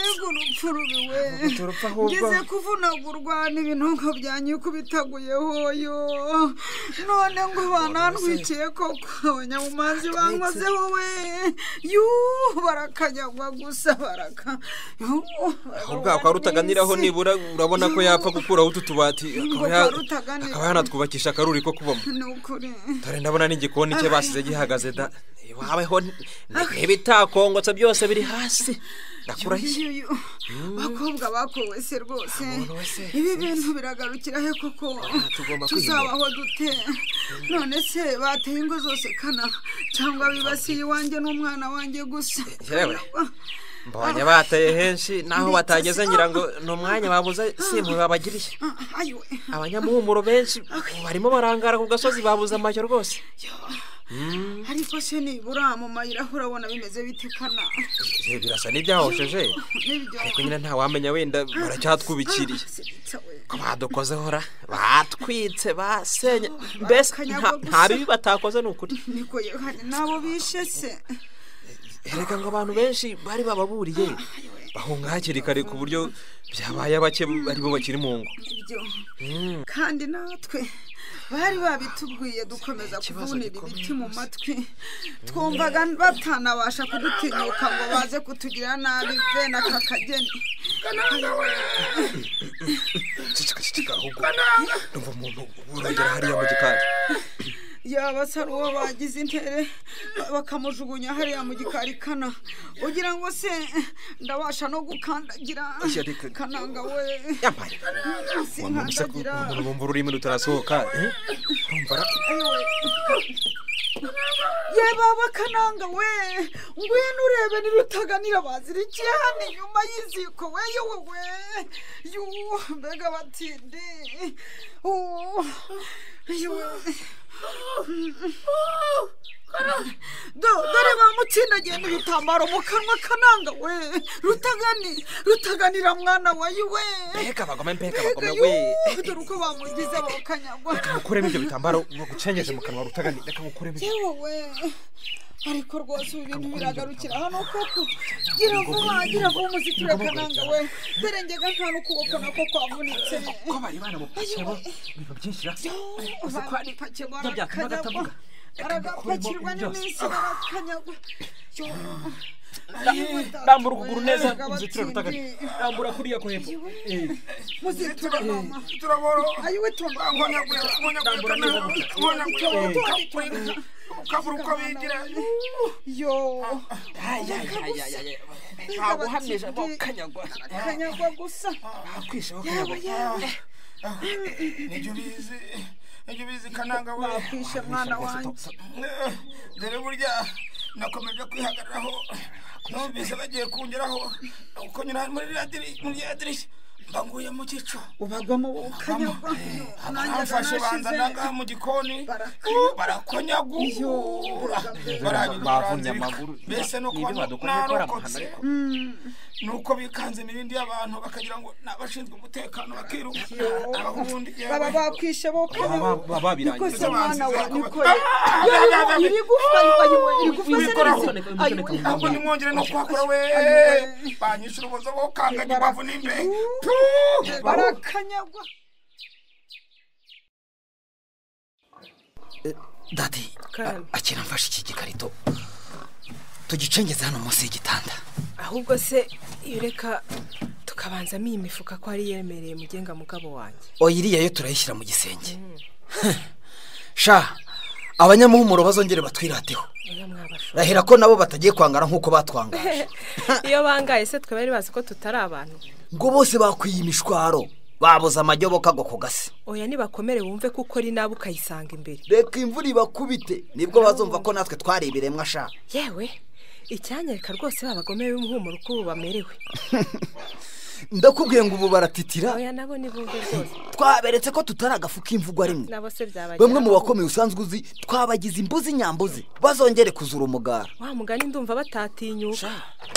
ngeze kuvunagurwa n'ibinonko byanyu kubitaguyeho yo none ngo banantwikiye koko abanyamumanzi bankozeho we barakanyagwa gusa baraka ahubwo akaba rutaganiraho nibura urabona ko yapfa gukuraho utu tubati akaba yanatwubakisha akaruri ko kubamo dore ndabona n'igikoni cye basize gihagaze da wabeho n'ibitakongotse byose biri hasi ndakurahiye bakobwa bakowe se rwose ibi bintu biragarukira he koko tuzabaho dute none se bateye ingo zose kana cyangwa bibasiye iwanjye n'umwana wanjye gusa yewe mbonye bateye henshi naho batageze ngira ngo ni umwanya babuze simwe babagiriye abanyamuhumuro benshi barimo barangara ku gasozi babuze amajyo rwose ariko se nibura mu mayira urabona bimeze bitekana birasa n'ibyahosheje ariko nyine ntawamenya wenda baracyatwubikiriye ko badukozeho ra batwitse basenye mbese nta bibi batakoze ni ukuri niko nabo bishe se erega ngo abantu benshi bari bababuriye bahunga hakiri kare ku buryo byabaye bake aribo bakiri mu ngo kandi natwe bari babitubwiye dukomeza kuvunira ibiti mu matwi twumvaga batanabasha kudutinyuka ngo baze kutugira nabi bene aka kageni. cicika ahubwo ndumva umuntu uragera hariya mu gikari. yaba se ari uwo bagize intere bakamujugunya hariya mu gikari kana ugira ngo se ndabasha no gukandagira Kananga we yampaye sinkandagira umuntu bumva ururimi rutarasohoka urumva ye baba Kananga we ngwino urebe ni Rutaganira bazirikiye hano inyuma y'iziko we yowe yu mbega batinde dore bamutsindagiye n'ibitambaro mu kanwa Kananga we Rutaganira mwana wayi we mbega bagome we dore uko bamugize bakanyagwa. reka mukuremo ibyo bitambaro ngo gucengeje mu kanwa Rutaganira, reka mukuremo yewe ariko rwose ibintu biragarukira hano koko gira vuba muziture Kananga we dore njyega nta n'ukuboko nako kwavunitse ko bari banamupakiye ibintu byinshi uzi ko ari byatuma gatavuga aragapakirwa n'iminsi barakanyagwa. rambura ukuguru neza muziture Rutaganira, rambura kuriya ko hepfo muziture mama turaboro ayiwe tumba rambura neza ukabura uko bigira yo ntaguhamije mo kanyagwa gusa kwishaho kanyagwa nibyo bizi Kananga we bakwishe mwana wanjye. dore burya nakomeje kwihagararaho numvise bagiye kungeraho uko nyura muri ya dirishya mbanguye mu gico ubagamo ukanyagwa amfashe banzana ngaha mu gikoni barakonyagura bavunya amaguru mbese nuko narokotse nuko bikanze imirindi y'abantu bakagira ngo n'abashinzwe umutekano bakiruka abahundi baba bakwishe baba birangiza mwana wa niko iri gufwa ntabwo nimwongere no kwakura we banyishura ubuzo bwo kanganya bavu n'imbe barakanyagwa. dadi akira mfashe iki gikarito tugicengeze hano munsi y'igitanda. ahubwo se iyo reka tukabanzamo iyi mifuka ko ari yemereye mugenga mugabo wanjye. iriya yo turayishyira mu gisenge. sha abanyamuhumuro bazongere batwirateho rahera ko nabo batagiye kwangara nk'uko batwangaje. iyo bangaye se twe bari bazi ko tutari abantu ngo bose bakwiye imishwaro babuze amajyoboka go kugase. oya nibakomere bumve ko ukora inabi ukayisanga imbere. reka imvura ibakubite nibwo bazumva ko natwe twareberemwa sha. yewe icyanyereka rwose babagomeye umuhumuro uko bamerewe. ndakubwiye ngo ubu baratitira. oya nabo ni bumve rwose twaberetse ko tutari agafu k'imvugwa rimwe. nabo se byabagira bamwe mu bakomeye usanzwe uzi twabagize imbuzi nyambuzi bazongere kuzura umugara. wa mugani ndumva batatinyuka.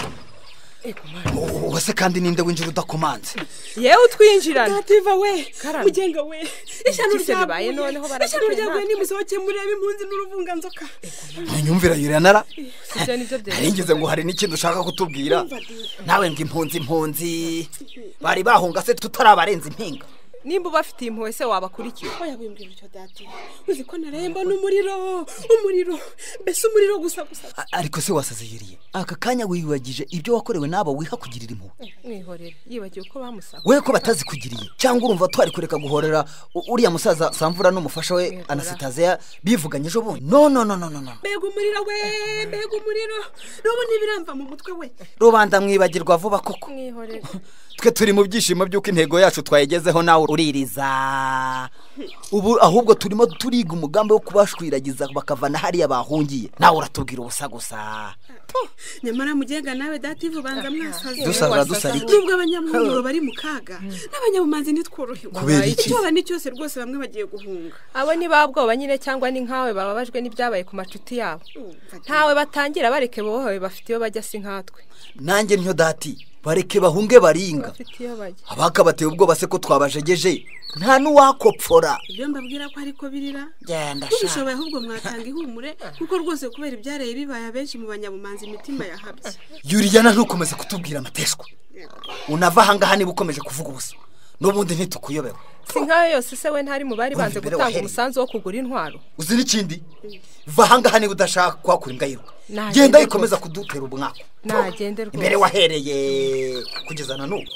wese kandi ninde winjira udakomanze. yewe utwinjirana dativa we mugenga we ishyano ryabaye noneho baragenda nimusohoke murebe impunzi n'uruvunganzoka. nyumvira yuranara naringize ngo hari n'ikintu ushaka kutubwira nawe ngo impunzi bari bahunga se tutarabarenza impinga. nimba ubafitiye impuhwe se wabakurikiye. oya wimbwira icyo dati uzi ko naremba n'umuriro mbese umuriro gusa. ariko se wasaziyiriye aka kanya wiyibagije ibyo wakorewe n'abo wiha kugirira impuhwe. mwihorere yibagiwe uko bamusaba we ko batazikugiriye cyangwa urumva twari kureka guhorera uriya musaza Samvura n'umufasha we Anasitaziya bivuganye ejo bundi. no mbega umuriro we mbega umuriro n'ubu ntibiramva mu mutwe we. rubanda mwibagirwa vuba koko. mwihorere twe turi mu byishimo by'uko intego yacu twayigezeho nawe uririza. ubu ahubwo turimo turiga umugambi wo kubashwiragiza bakavana hariya bahungiye nawe uratubwira ubusa gusa. nyamara mugenga nawe dative banza mwasaze dusarike nubwo abanyamuhumuro bari mu kaga n'abanyabumanzi ntitworohewe. kubera iki icyoba ni cyose rwose bamwe bagiye guhunga. abo ni babwoba nyine cyangwa ni nkawe bababajwe n'ibyabaye ku macuti yabo. ntawe batangira bareke bohowe bafite iyo bajya si nkatwe. nanjye ntyo dati bareke bahunge baringa abakabateye ubwoba se ko twabajegeje nta n'uwakopfora. ibyo mbabwira ko ariko birira genda ubishoboye ahubwo mwatanga ihumure kuko rwose kubera ibyareye bibaye abenshi mu banyabumanzi imitima yahabye. yuriyana ntukomeze kutubwira amateshwa unava ahangaha niba ukomeje kuvuga ubusa n'ubundi ntitukuyobewe. si nk'ayo yose se we ntari mu bari banze gutanga umusanzu wo kugura intwaro. uzi n'ikindi va ahangaha niba udashaka kuhakura imbwa yiruka genda yikomeza kudutera umwaka. nagende rwose imbere wahereye kugeza na n'ubu.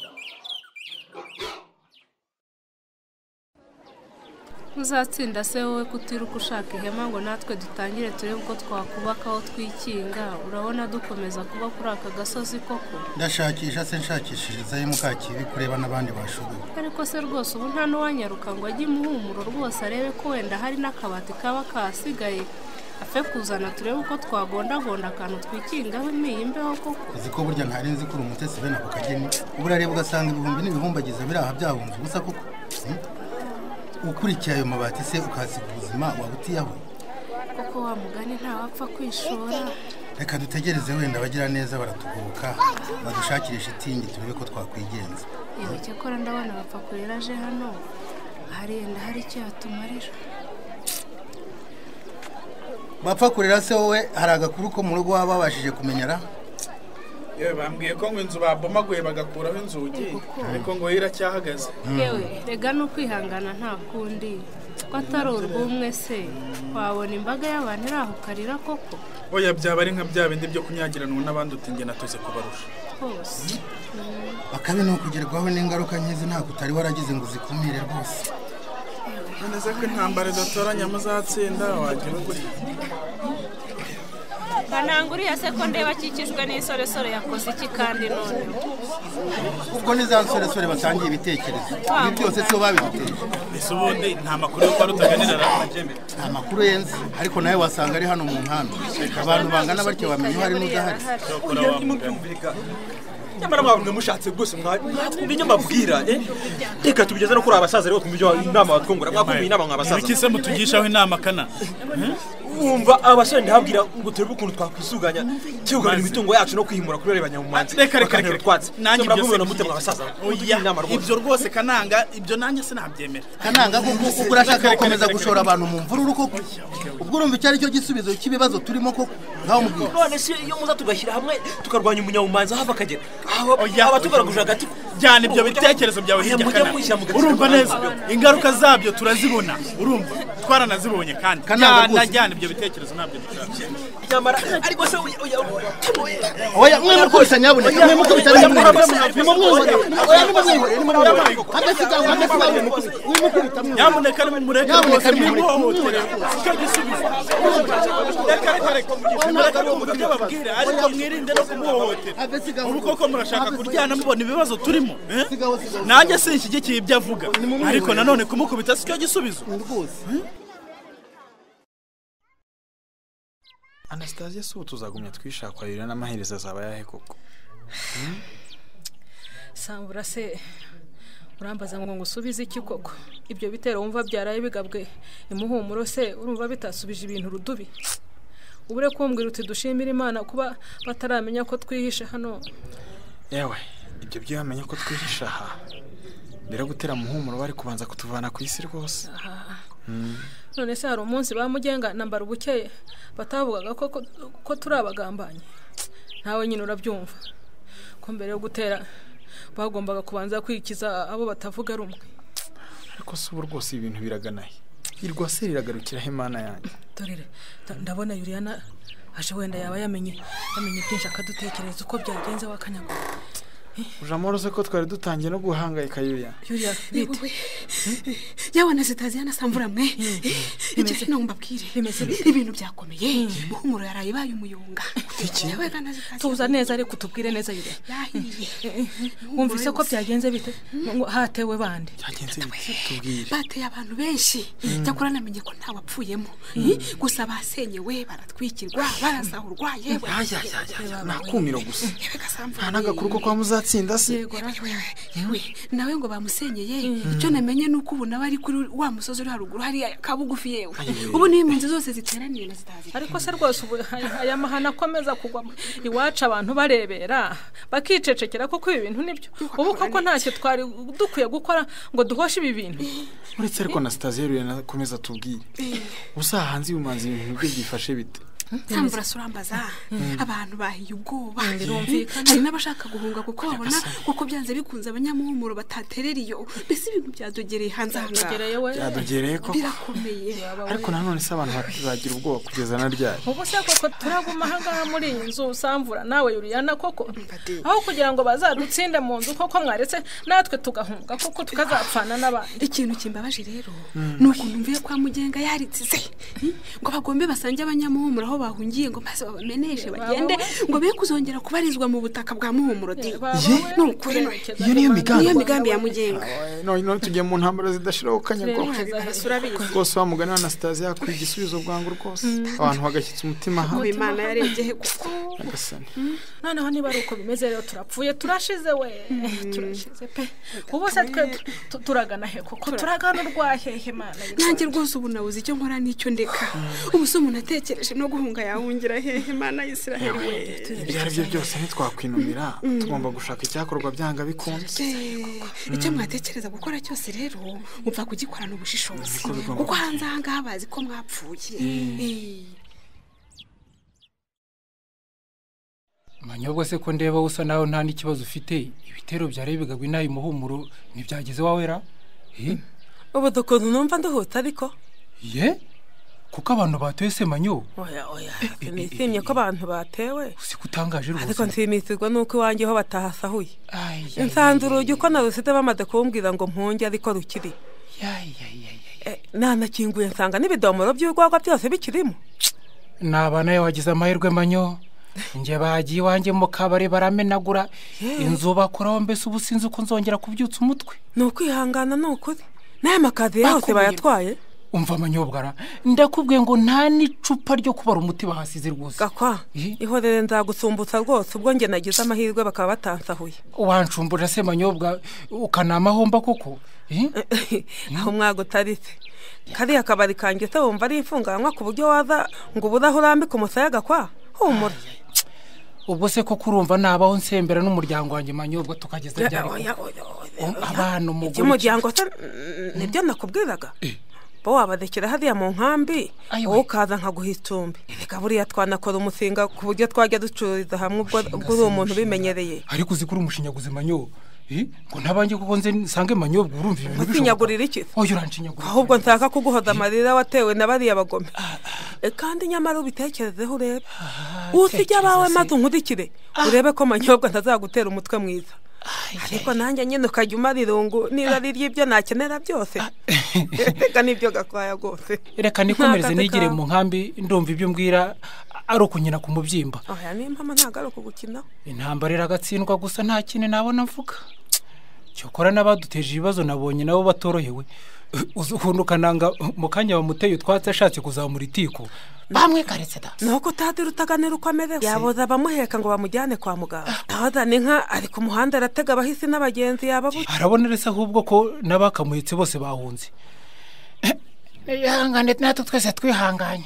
uzatsinda se wowe kutiruka ushaka ihema ngo natwe dutangire turebe uko twakubaka aho twikinga. urabona dukomeza kuba kuri aka gasozi koko. ndashakisha se nshakishirizayo mukakibi kureba n'abandi bashoboye. ariko se rwose ubu nta n'uwanyaruka ngo ajye imuhumuro rwose arebe ko wenda hari n'akabati kaba kasigaye apfe kuzana turebe uko twagondagonda akantu twikingaho imiyi mbeho koko. uzi ko burya ntari nzi ko uri umutesi bene ako kageni ubu urareba ugasanga ibihumbi n'ibihumbagiza biri aha byahunze ubusa koko. ukurikiye ayo mabati se ukasiga ubuzima waba utiyaho koko wa mugani ntawapfa kwishora. reka dutegereze wenda abagira neza baratugoboka badushakire shitingi turebe ko twakwigenza. yewe cyakora ndabona bapfa kurera aje hano harenda hari icyo yatumarira. bapfa kurera se wowe hari agakuru ko mu rugo waba babashije kumenyera? yewe bambwiye ko ngo inzu babomaguye bagakuraho inzugi ariko ngo iracyahagaze. yewe rega no kwihangana nta kundi ko atari urw'umwe se wabona imbaga y'abantu iri aho ukarira koko. oya byaba ari nka bya bindi byo kunyagiranwa n'abandi utinge natuze kubarusha hose. bakabi ni ukugerwaho n'ingaruka nk'izi ntabwo utari waragize ngo uzikumire rwose. neza ko intambara idatoranya muzatsinda wagira uguri. kananguriya se ko ndeba akikijwe n'isoresore yakoze iki kandi none ubwo ni za nsoresore batangiye ibitekerezo ibi byose sibo babiduteye. ese ubundi nta makuru yo kwa Rutaganira nta makuru yenze ariko nawe wasanga ari hano mu nkanda abantu bangana batyo bamenye hari n'udahari. nyamara mwabunwe mushatse rwose mwatwumva ibyo mbabwira reka tubigeze no kuri abasaza rero twumva inama batwungura mwakumva inama mwabasaza. iki se mutugishaho inama kana wumva abasore ndahabwira ngo turebe ukuntu twakwisuganya cyugarira imitungo yacu no kwihimura kuri abanyamumanzi. reka nanjye ibyo se mutemwa abasaza ibyo rwose kananga ibyo nanjye sinabyemera. kananga kuko urashaka gukomeza gushora abantu mu mvururu koko ubwo urumva icyo ari cyo gisubizo cy'ibibazo turimo koko ngaho mubwira. none se iyo muza tugashyira hamwe tukarwanya umunyamumanzi hava akagera aba tugaraguje hagati byane ibyo bitekerezo byawe hirya kana urumva neza ingaruka zabyo turazibona urumva twaranazibonye kandi najyana ibyo bitekerezo nabyo nyamara ariko se oya mwemukubita nyabuneka mwemukubita nyabuneka nimumureke rwose mwimuhohotere icyo gisubizo. reka babwire ariko mwirinde no kumuhohotera. ubu koko murashaka kuryana mubona ibibazo turimo nanjye sinshyigikiye ibyo avuga ariko nanone kumukubita si cyo gisubizo. Anastasia si ubu tuzagumya twishakwa rero n'amaherezo azaba yahe koko. sambura se urambaza ngo ngusubize iki koko ibyo bitero wumva byaraye bigabwe imuhumuro se urumva bitasubije ibintu rudubi. ubure kumbwira uti dushimira Imana kuba bataramenya ko twihisha hano. yewe ibyo byamenya ko twihisha aha mbere gutera muhumuro bari kubanza kutuvana ku isi rwose. none se hari umunsi bamugenga nambara ubukeye batavugaga ko turi abagambanye. ntawe nyine urabyumva ko mbere yo gutera bagombaga kubanza kwikiza abo batavuga rumwe. ariko si ubu rwose ibintu biraganaye irwa se riragarukiraho Imana yanjye. dorere ndabona Yuriyana aje wenda yaba yamenye byinshi akadutekereza uko byagenze wakanyago. ujamoroze ko twari dutangiye no guhangayika Yuria bite yabona zitaziyana samvura mwe iki se mbabwire ibintu byakomeye muhumuro yaraye baye umuyunga. tuza neza ariko tubwire neza Yuria wumvise ko byagenze bite ngo hatewe bande. byagenze bite tubwire. bateye abantu benshi cyakora namenye ko nta wapfuyemo gusa basenyewe baratwikirwa barasahurwa yewe nakumiro gusa nta n'agakuru ko kwa muzatsinda se. yewe nawe ngo bamusenyeye icyo namenye nuko ubu nawe ari kuri wa musozi uri haruguru hari kabugufi yewe ubu ni impunzi zose ziteraniye na zitazi. ariko se rwose ubu aya mahana akomeza kugwa iwacu abantu barebera bakicecekera koko ibi bintu nibyo ubu koko ntacyo twari dukwiye gukora ngo duhoshe ibi bintu. uretse ariko Anastasia rero nakomeza tubwire ubusa hanze y'umanzi ibintu bye byifashe bite. samvura surambaza abantu bahiye ubwoba hari n'abashaka guhunga kuko babona kuko byanze bikunze abanyamuhumuro bataterera iyo mbese ibintu byadogereye hanze byadogereye ko birakomeye ariko nanone se abantu bazagira ubwoba kugeza na ryari ubu se koko turaguma ahangaha muri iyi nzu samvura nawe Yuriyana koko aho kugira ngo bazadutsinde mu nzu koko mwaretse natwe tugahunga koko tukazapfana n'abandi. Ikintu kimbabaje rero nuko numviye kwa mugenga yaritsize ngo bagombe basange abanyamuhumuro aho bahungiye ngo maze babameneshe bagende ngo be kuzongera kubarizwa mu butaka bwa muhumuro de n'ukuri iyo niyo migambi ya mugenga none tugiye mu ntambara zidashiraho kanyago rwose wa mugani wa Anastasia yakwiye igisubizo bwangu rwose abantu bagashyitsa umutima hamwe Imana yarebye kuko agasani noneho niba ari uko bimeze rero turapfuye turashize we turashize pe ubu se twe turagana he koko turagana urwahehe Mana nanjye rwose ubu nabuze icyo nkora n'icyo ndeka ubu se umuntu atekereje no guhunga yahungira hehe Mana y'Isiraheli we ibyo ari byo byose ntitwakwinumira tugomba gushaka icyakorwa byanga bikunze icyo mwatekereza gukora cyose rero mupfa kugikorana ubushishozi kuko hanze ahangaha bazi ko mwapfuye Manyobwa se ko ndeba usa naho nta n'ikibazo ufite ibitero byari bigagwa inayi muhumuro ntibyageze wawera ubu dukuntu numva nduhuta ariko ye kuko abantu batoye se manyo oya nisimye ko abantu batewe usi kutangaje rwose ariko ntimisirwa nuko iwanjye ho batahasahuye nsanze urugi uko narusite bamaze kumbwira ngo mpunge ariko rukiri nanakinguye nsanga n'ibidomoro by'urwagwa byose bikirimo nabana yo wagize amahirwe manyo nje bagiye iwanjye mu kabari baramenagura inzu bakoraho mbese ubu sinzi uko nzongera kubyutsa umutwe ni ukwihangana ni ukuri n'aya makazi yose bayatwaye umva amanyobwara ndakubwiye ngo nta n'icupa ryo kubara umuti bahasize rwose gakwa ihorere nzagusumbutsa rwose ubwo nge nagize amahirwe bakaba batansahuye wancumbura se manyobwa ukanamahomba koko aho mwagutaritse kariya kabari kanjye se wumva ari imfunganwa ku buryo waza ngo uburaho urambike umusaya gakwa humura ubwo se ko kurumva nabaho nsembera n'umuryango wanjye manyobwa tukageza ryari abantu umugore umuryango se nibyo nakubwiraga bo wabadekera hariya mu nkambi wowe ukaza nkaguha icumbi reka buriya twanakora umusinga ku buryo twajya ducururiza hamwe ubwo uri umuntu ubimenyereye ariko uzi ko uri umushinyaguzi manyo ngo ntabange kuko nze nsange manyobwa urumva ibintu bishoboka usinyagurira iki oya uranshinyagurira ahubwo nshaka kuguhoza amarira watewe na bariya bagome kandi nyamara ubitekerezeho urebe usijya abawe maze unkurikire urebe ko manyobwa ntazagutera umutwe mwiza ariko nanjye nyine ukajya umara irungu niba ari ry'ibyo nakenera byose reka nibyo gakwaya rwose reka nikomereze nigire mu nkambi ndumva ibyo mbwira ari ukunyina ku mubyimba oya nimpama ntabwo ari ukugukinaho intambara iragatsindwa gusa nta kintu nabona mvuga cyokora n'abaduteje ibibazo nabonye nabo batorohewe uzi ukuntu ukananga mu kanya bamuteye utwatsi ashatse kuzamura itiko bamwe karetse da nuko utadira utaganira uko amerewe yaboza abamuheka ngo bamujyane kwa muganga abazana inka ari ku muhanda aratega abahisi n'abagenzi yababuze arabonera se ahubwo ko n'abakamuhetse bose bahunze ihangane natwe twese twihanganye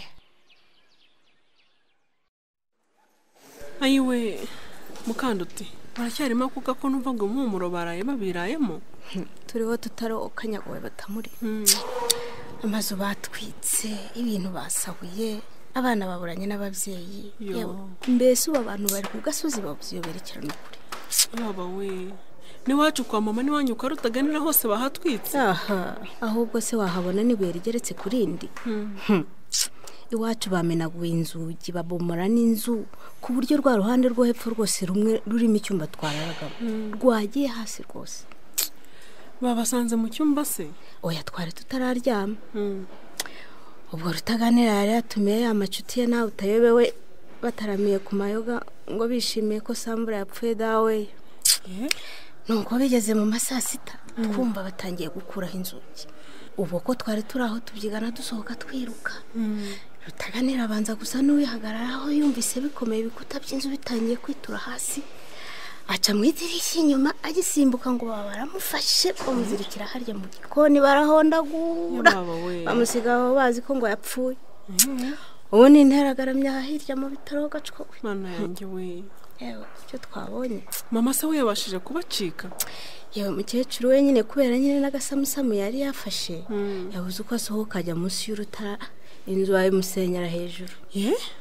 ayiwe mukanduti baracyarimo kuko ko numva ngo umuhumuro baraye babirayemo turiho tutarokanyagowe batamuri amazu batwitse ibintu basahuye abana baburanye n'ababyeyi mbese ubu abantu bari ku gasozi babuze iyo berekera n'ukuri yaba we n'iwacu kwa mama n'iwanyu ukarutaganira hose bahatwitse ahubwo se wahabona n'ibuye rigeretse ku rindi iwacu bamenaguye inzugi babomora n'inzu ku buryo rwa ruhande rwo hepfo rwose rumwe rurimo icyumba twararagamo rwagiye hasi rwose babasanze mu cyumba se oya twari tutararyama ubwo rutaganira yari yatumiye ya macuti ye nawe utayobewe bataramiye ku mayoga ngo bishimiye ko Sambura yapfuye dawe nuko bigeze mu masaa 6 twumva batangiye gukuraho inzugi ubwo ko twari turi aho tubyigana dusohoka twiruka rutaganira abanza gusa n'uwihagararaho yumvise bikomeye ibikuta by'inzu bitangiye kwitura hasi aca mu idirishya inyuma agisimbuka ngo baramufashe bamuzirikira harya mu gikoni barahondagura bamusigaho bazi ko ngo yapfuye ubu ni interagaramya hirya mu bitaro gacwa we mana yanjye we yewe icyo twabonye mama se we yabashije kubacika yewe mukecuru we nyine kubera nyine n'agasamusamu yari yafashe yabuze uko asohoka ajya munsi y'urutara inzu yayimusenyera hejuru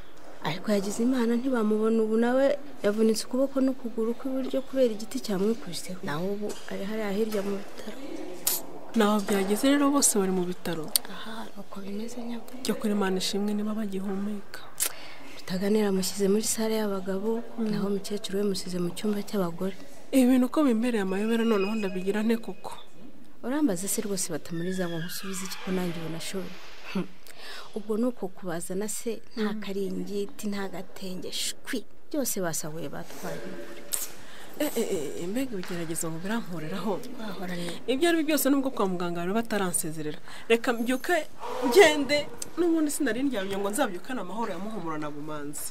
ariko yagize imana ntibamubona ubu nawe yavunitse ukuboko n'ukuguru kw'iburyo kubera igiti cyamwikujeho naho ubu ari hariya hirya mu bitaro naho byageze rero bose bari mu bitaro aha uko bimeze nyabwo cyo kuri Imana ishimwe niba bagihumeka Rutaganira amushyize muri sale y'abagabo naho umukecuru we musize mu cyumba cy'abagore ibintu uko bimbereye amayobera noneho ndabigira nte koko urambaza se rwose batamuriza ngo nkusubize iki ko nanjye ubona shobe ubwo nuko kubazana se nta karingiti nta gatenge shwi byose basabuye batwaye mbega ibigeragezo ngo birankoreraho ibyo ari byo byose nubwo kwa muganga bari bataransezerera reka mbyuke ngende n'ubundi sinari ndyamye ngo nzabyukane amahoro ya Muhumuro na Bumanzi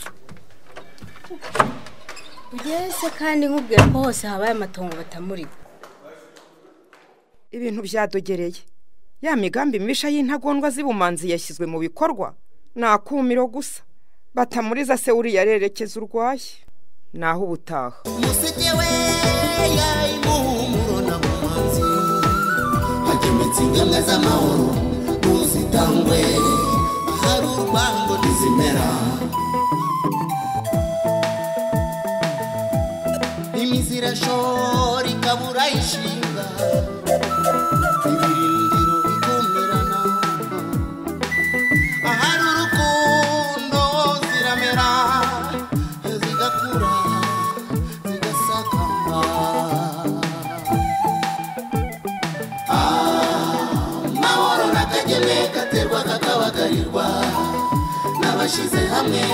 ugeze kandi nkubwira ko hose habaye amatongo batamuri ibintu byadogereye ya migambi misha y'intagondwa z'Ibumanzi yashyizwe mu bikorwa nakumiro gusa batamuriza se uri yarerekeza urwaye naho ubutaha museke we yayi Muhumuro na Bumanzi hakemetse ingemwe z'amahoro ntuzitangwe ahari urwango ntizimera imizira shora ikabura ishinga ibirindiro bikumirana ahari urukundo ziramera zigakura zigasakamba amahoro n'akageme gaterwa kakabagarirwa n'abashyize hamwe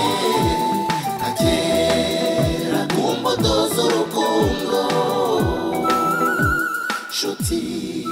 akera ku mbuto z'urukundo nshuti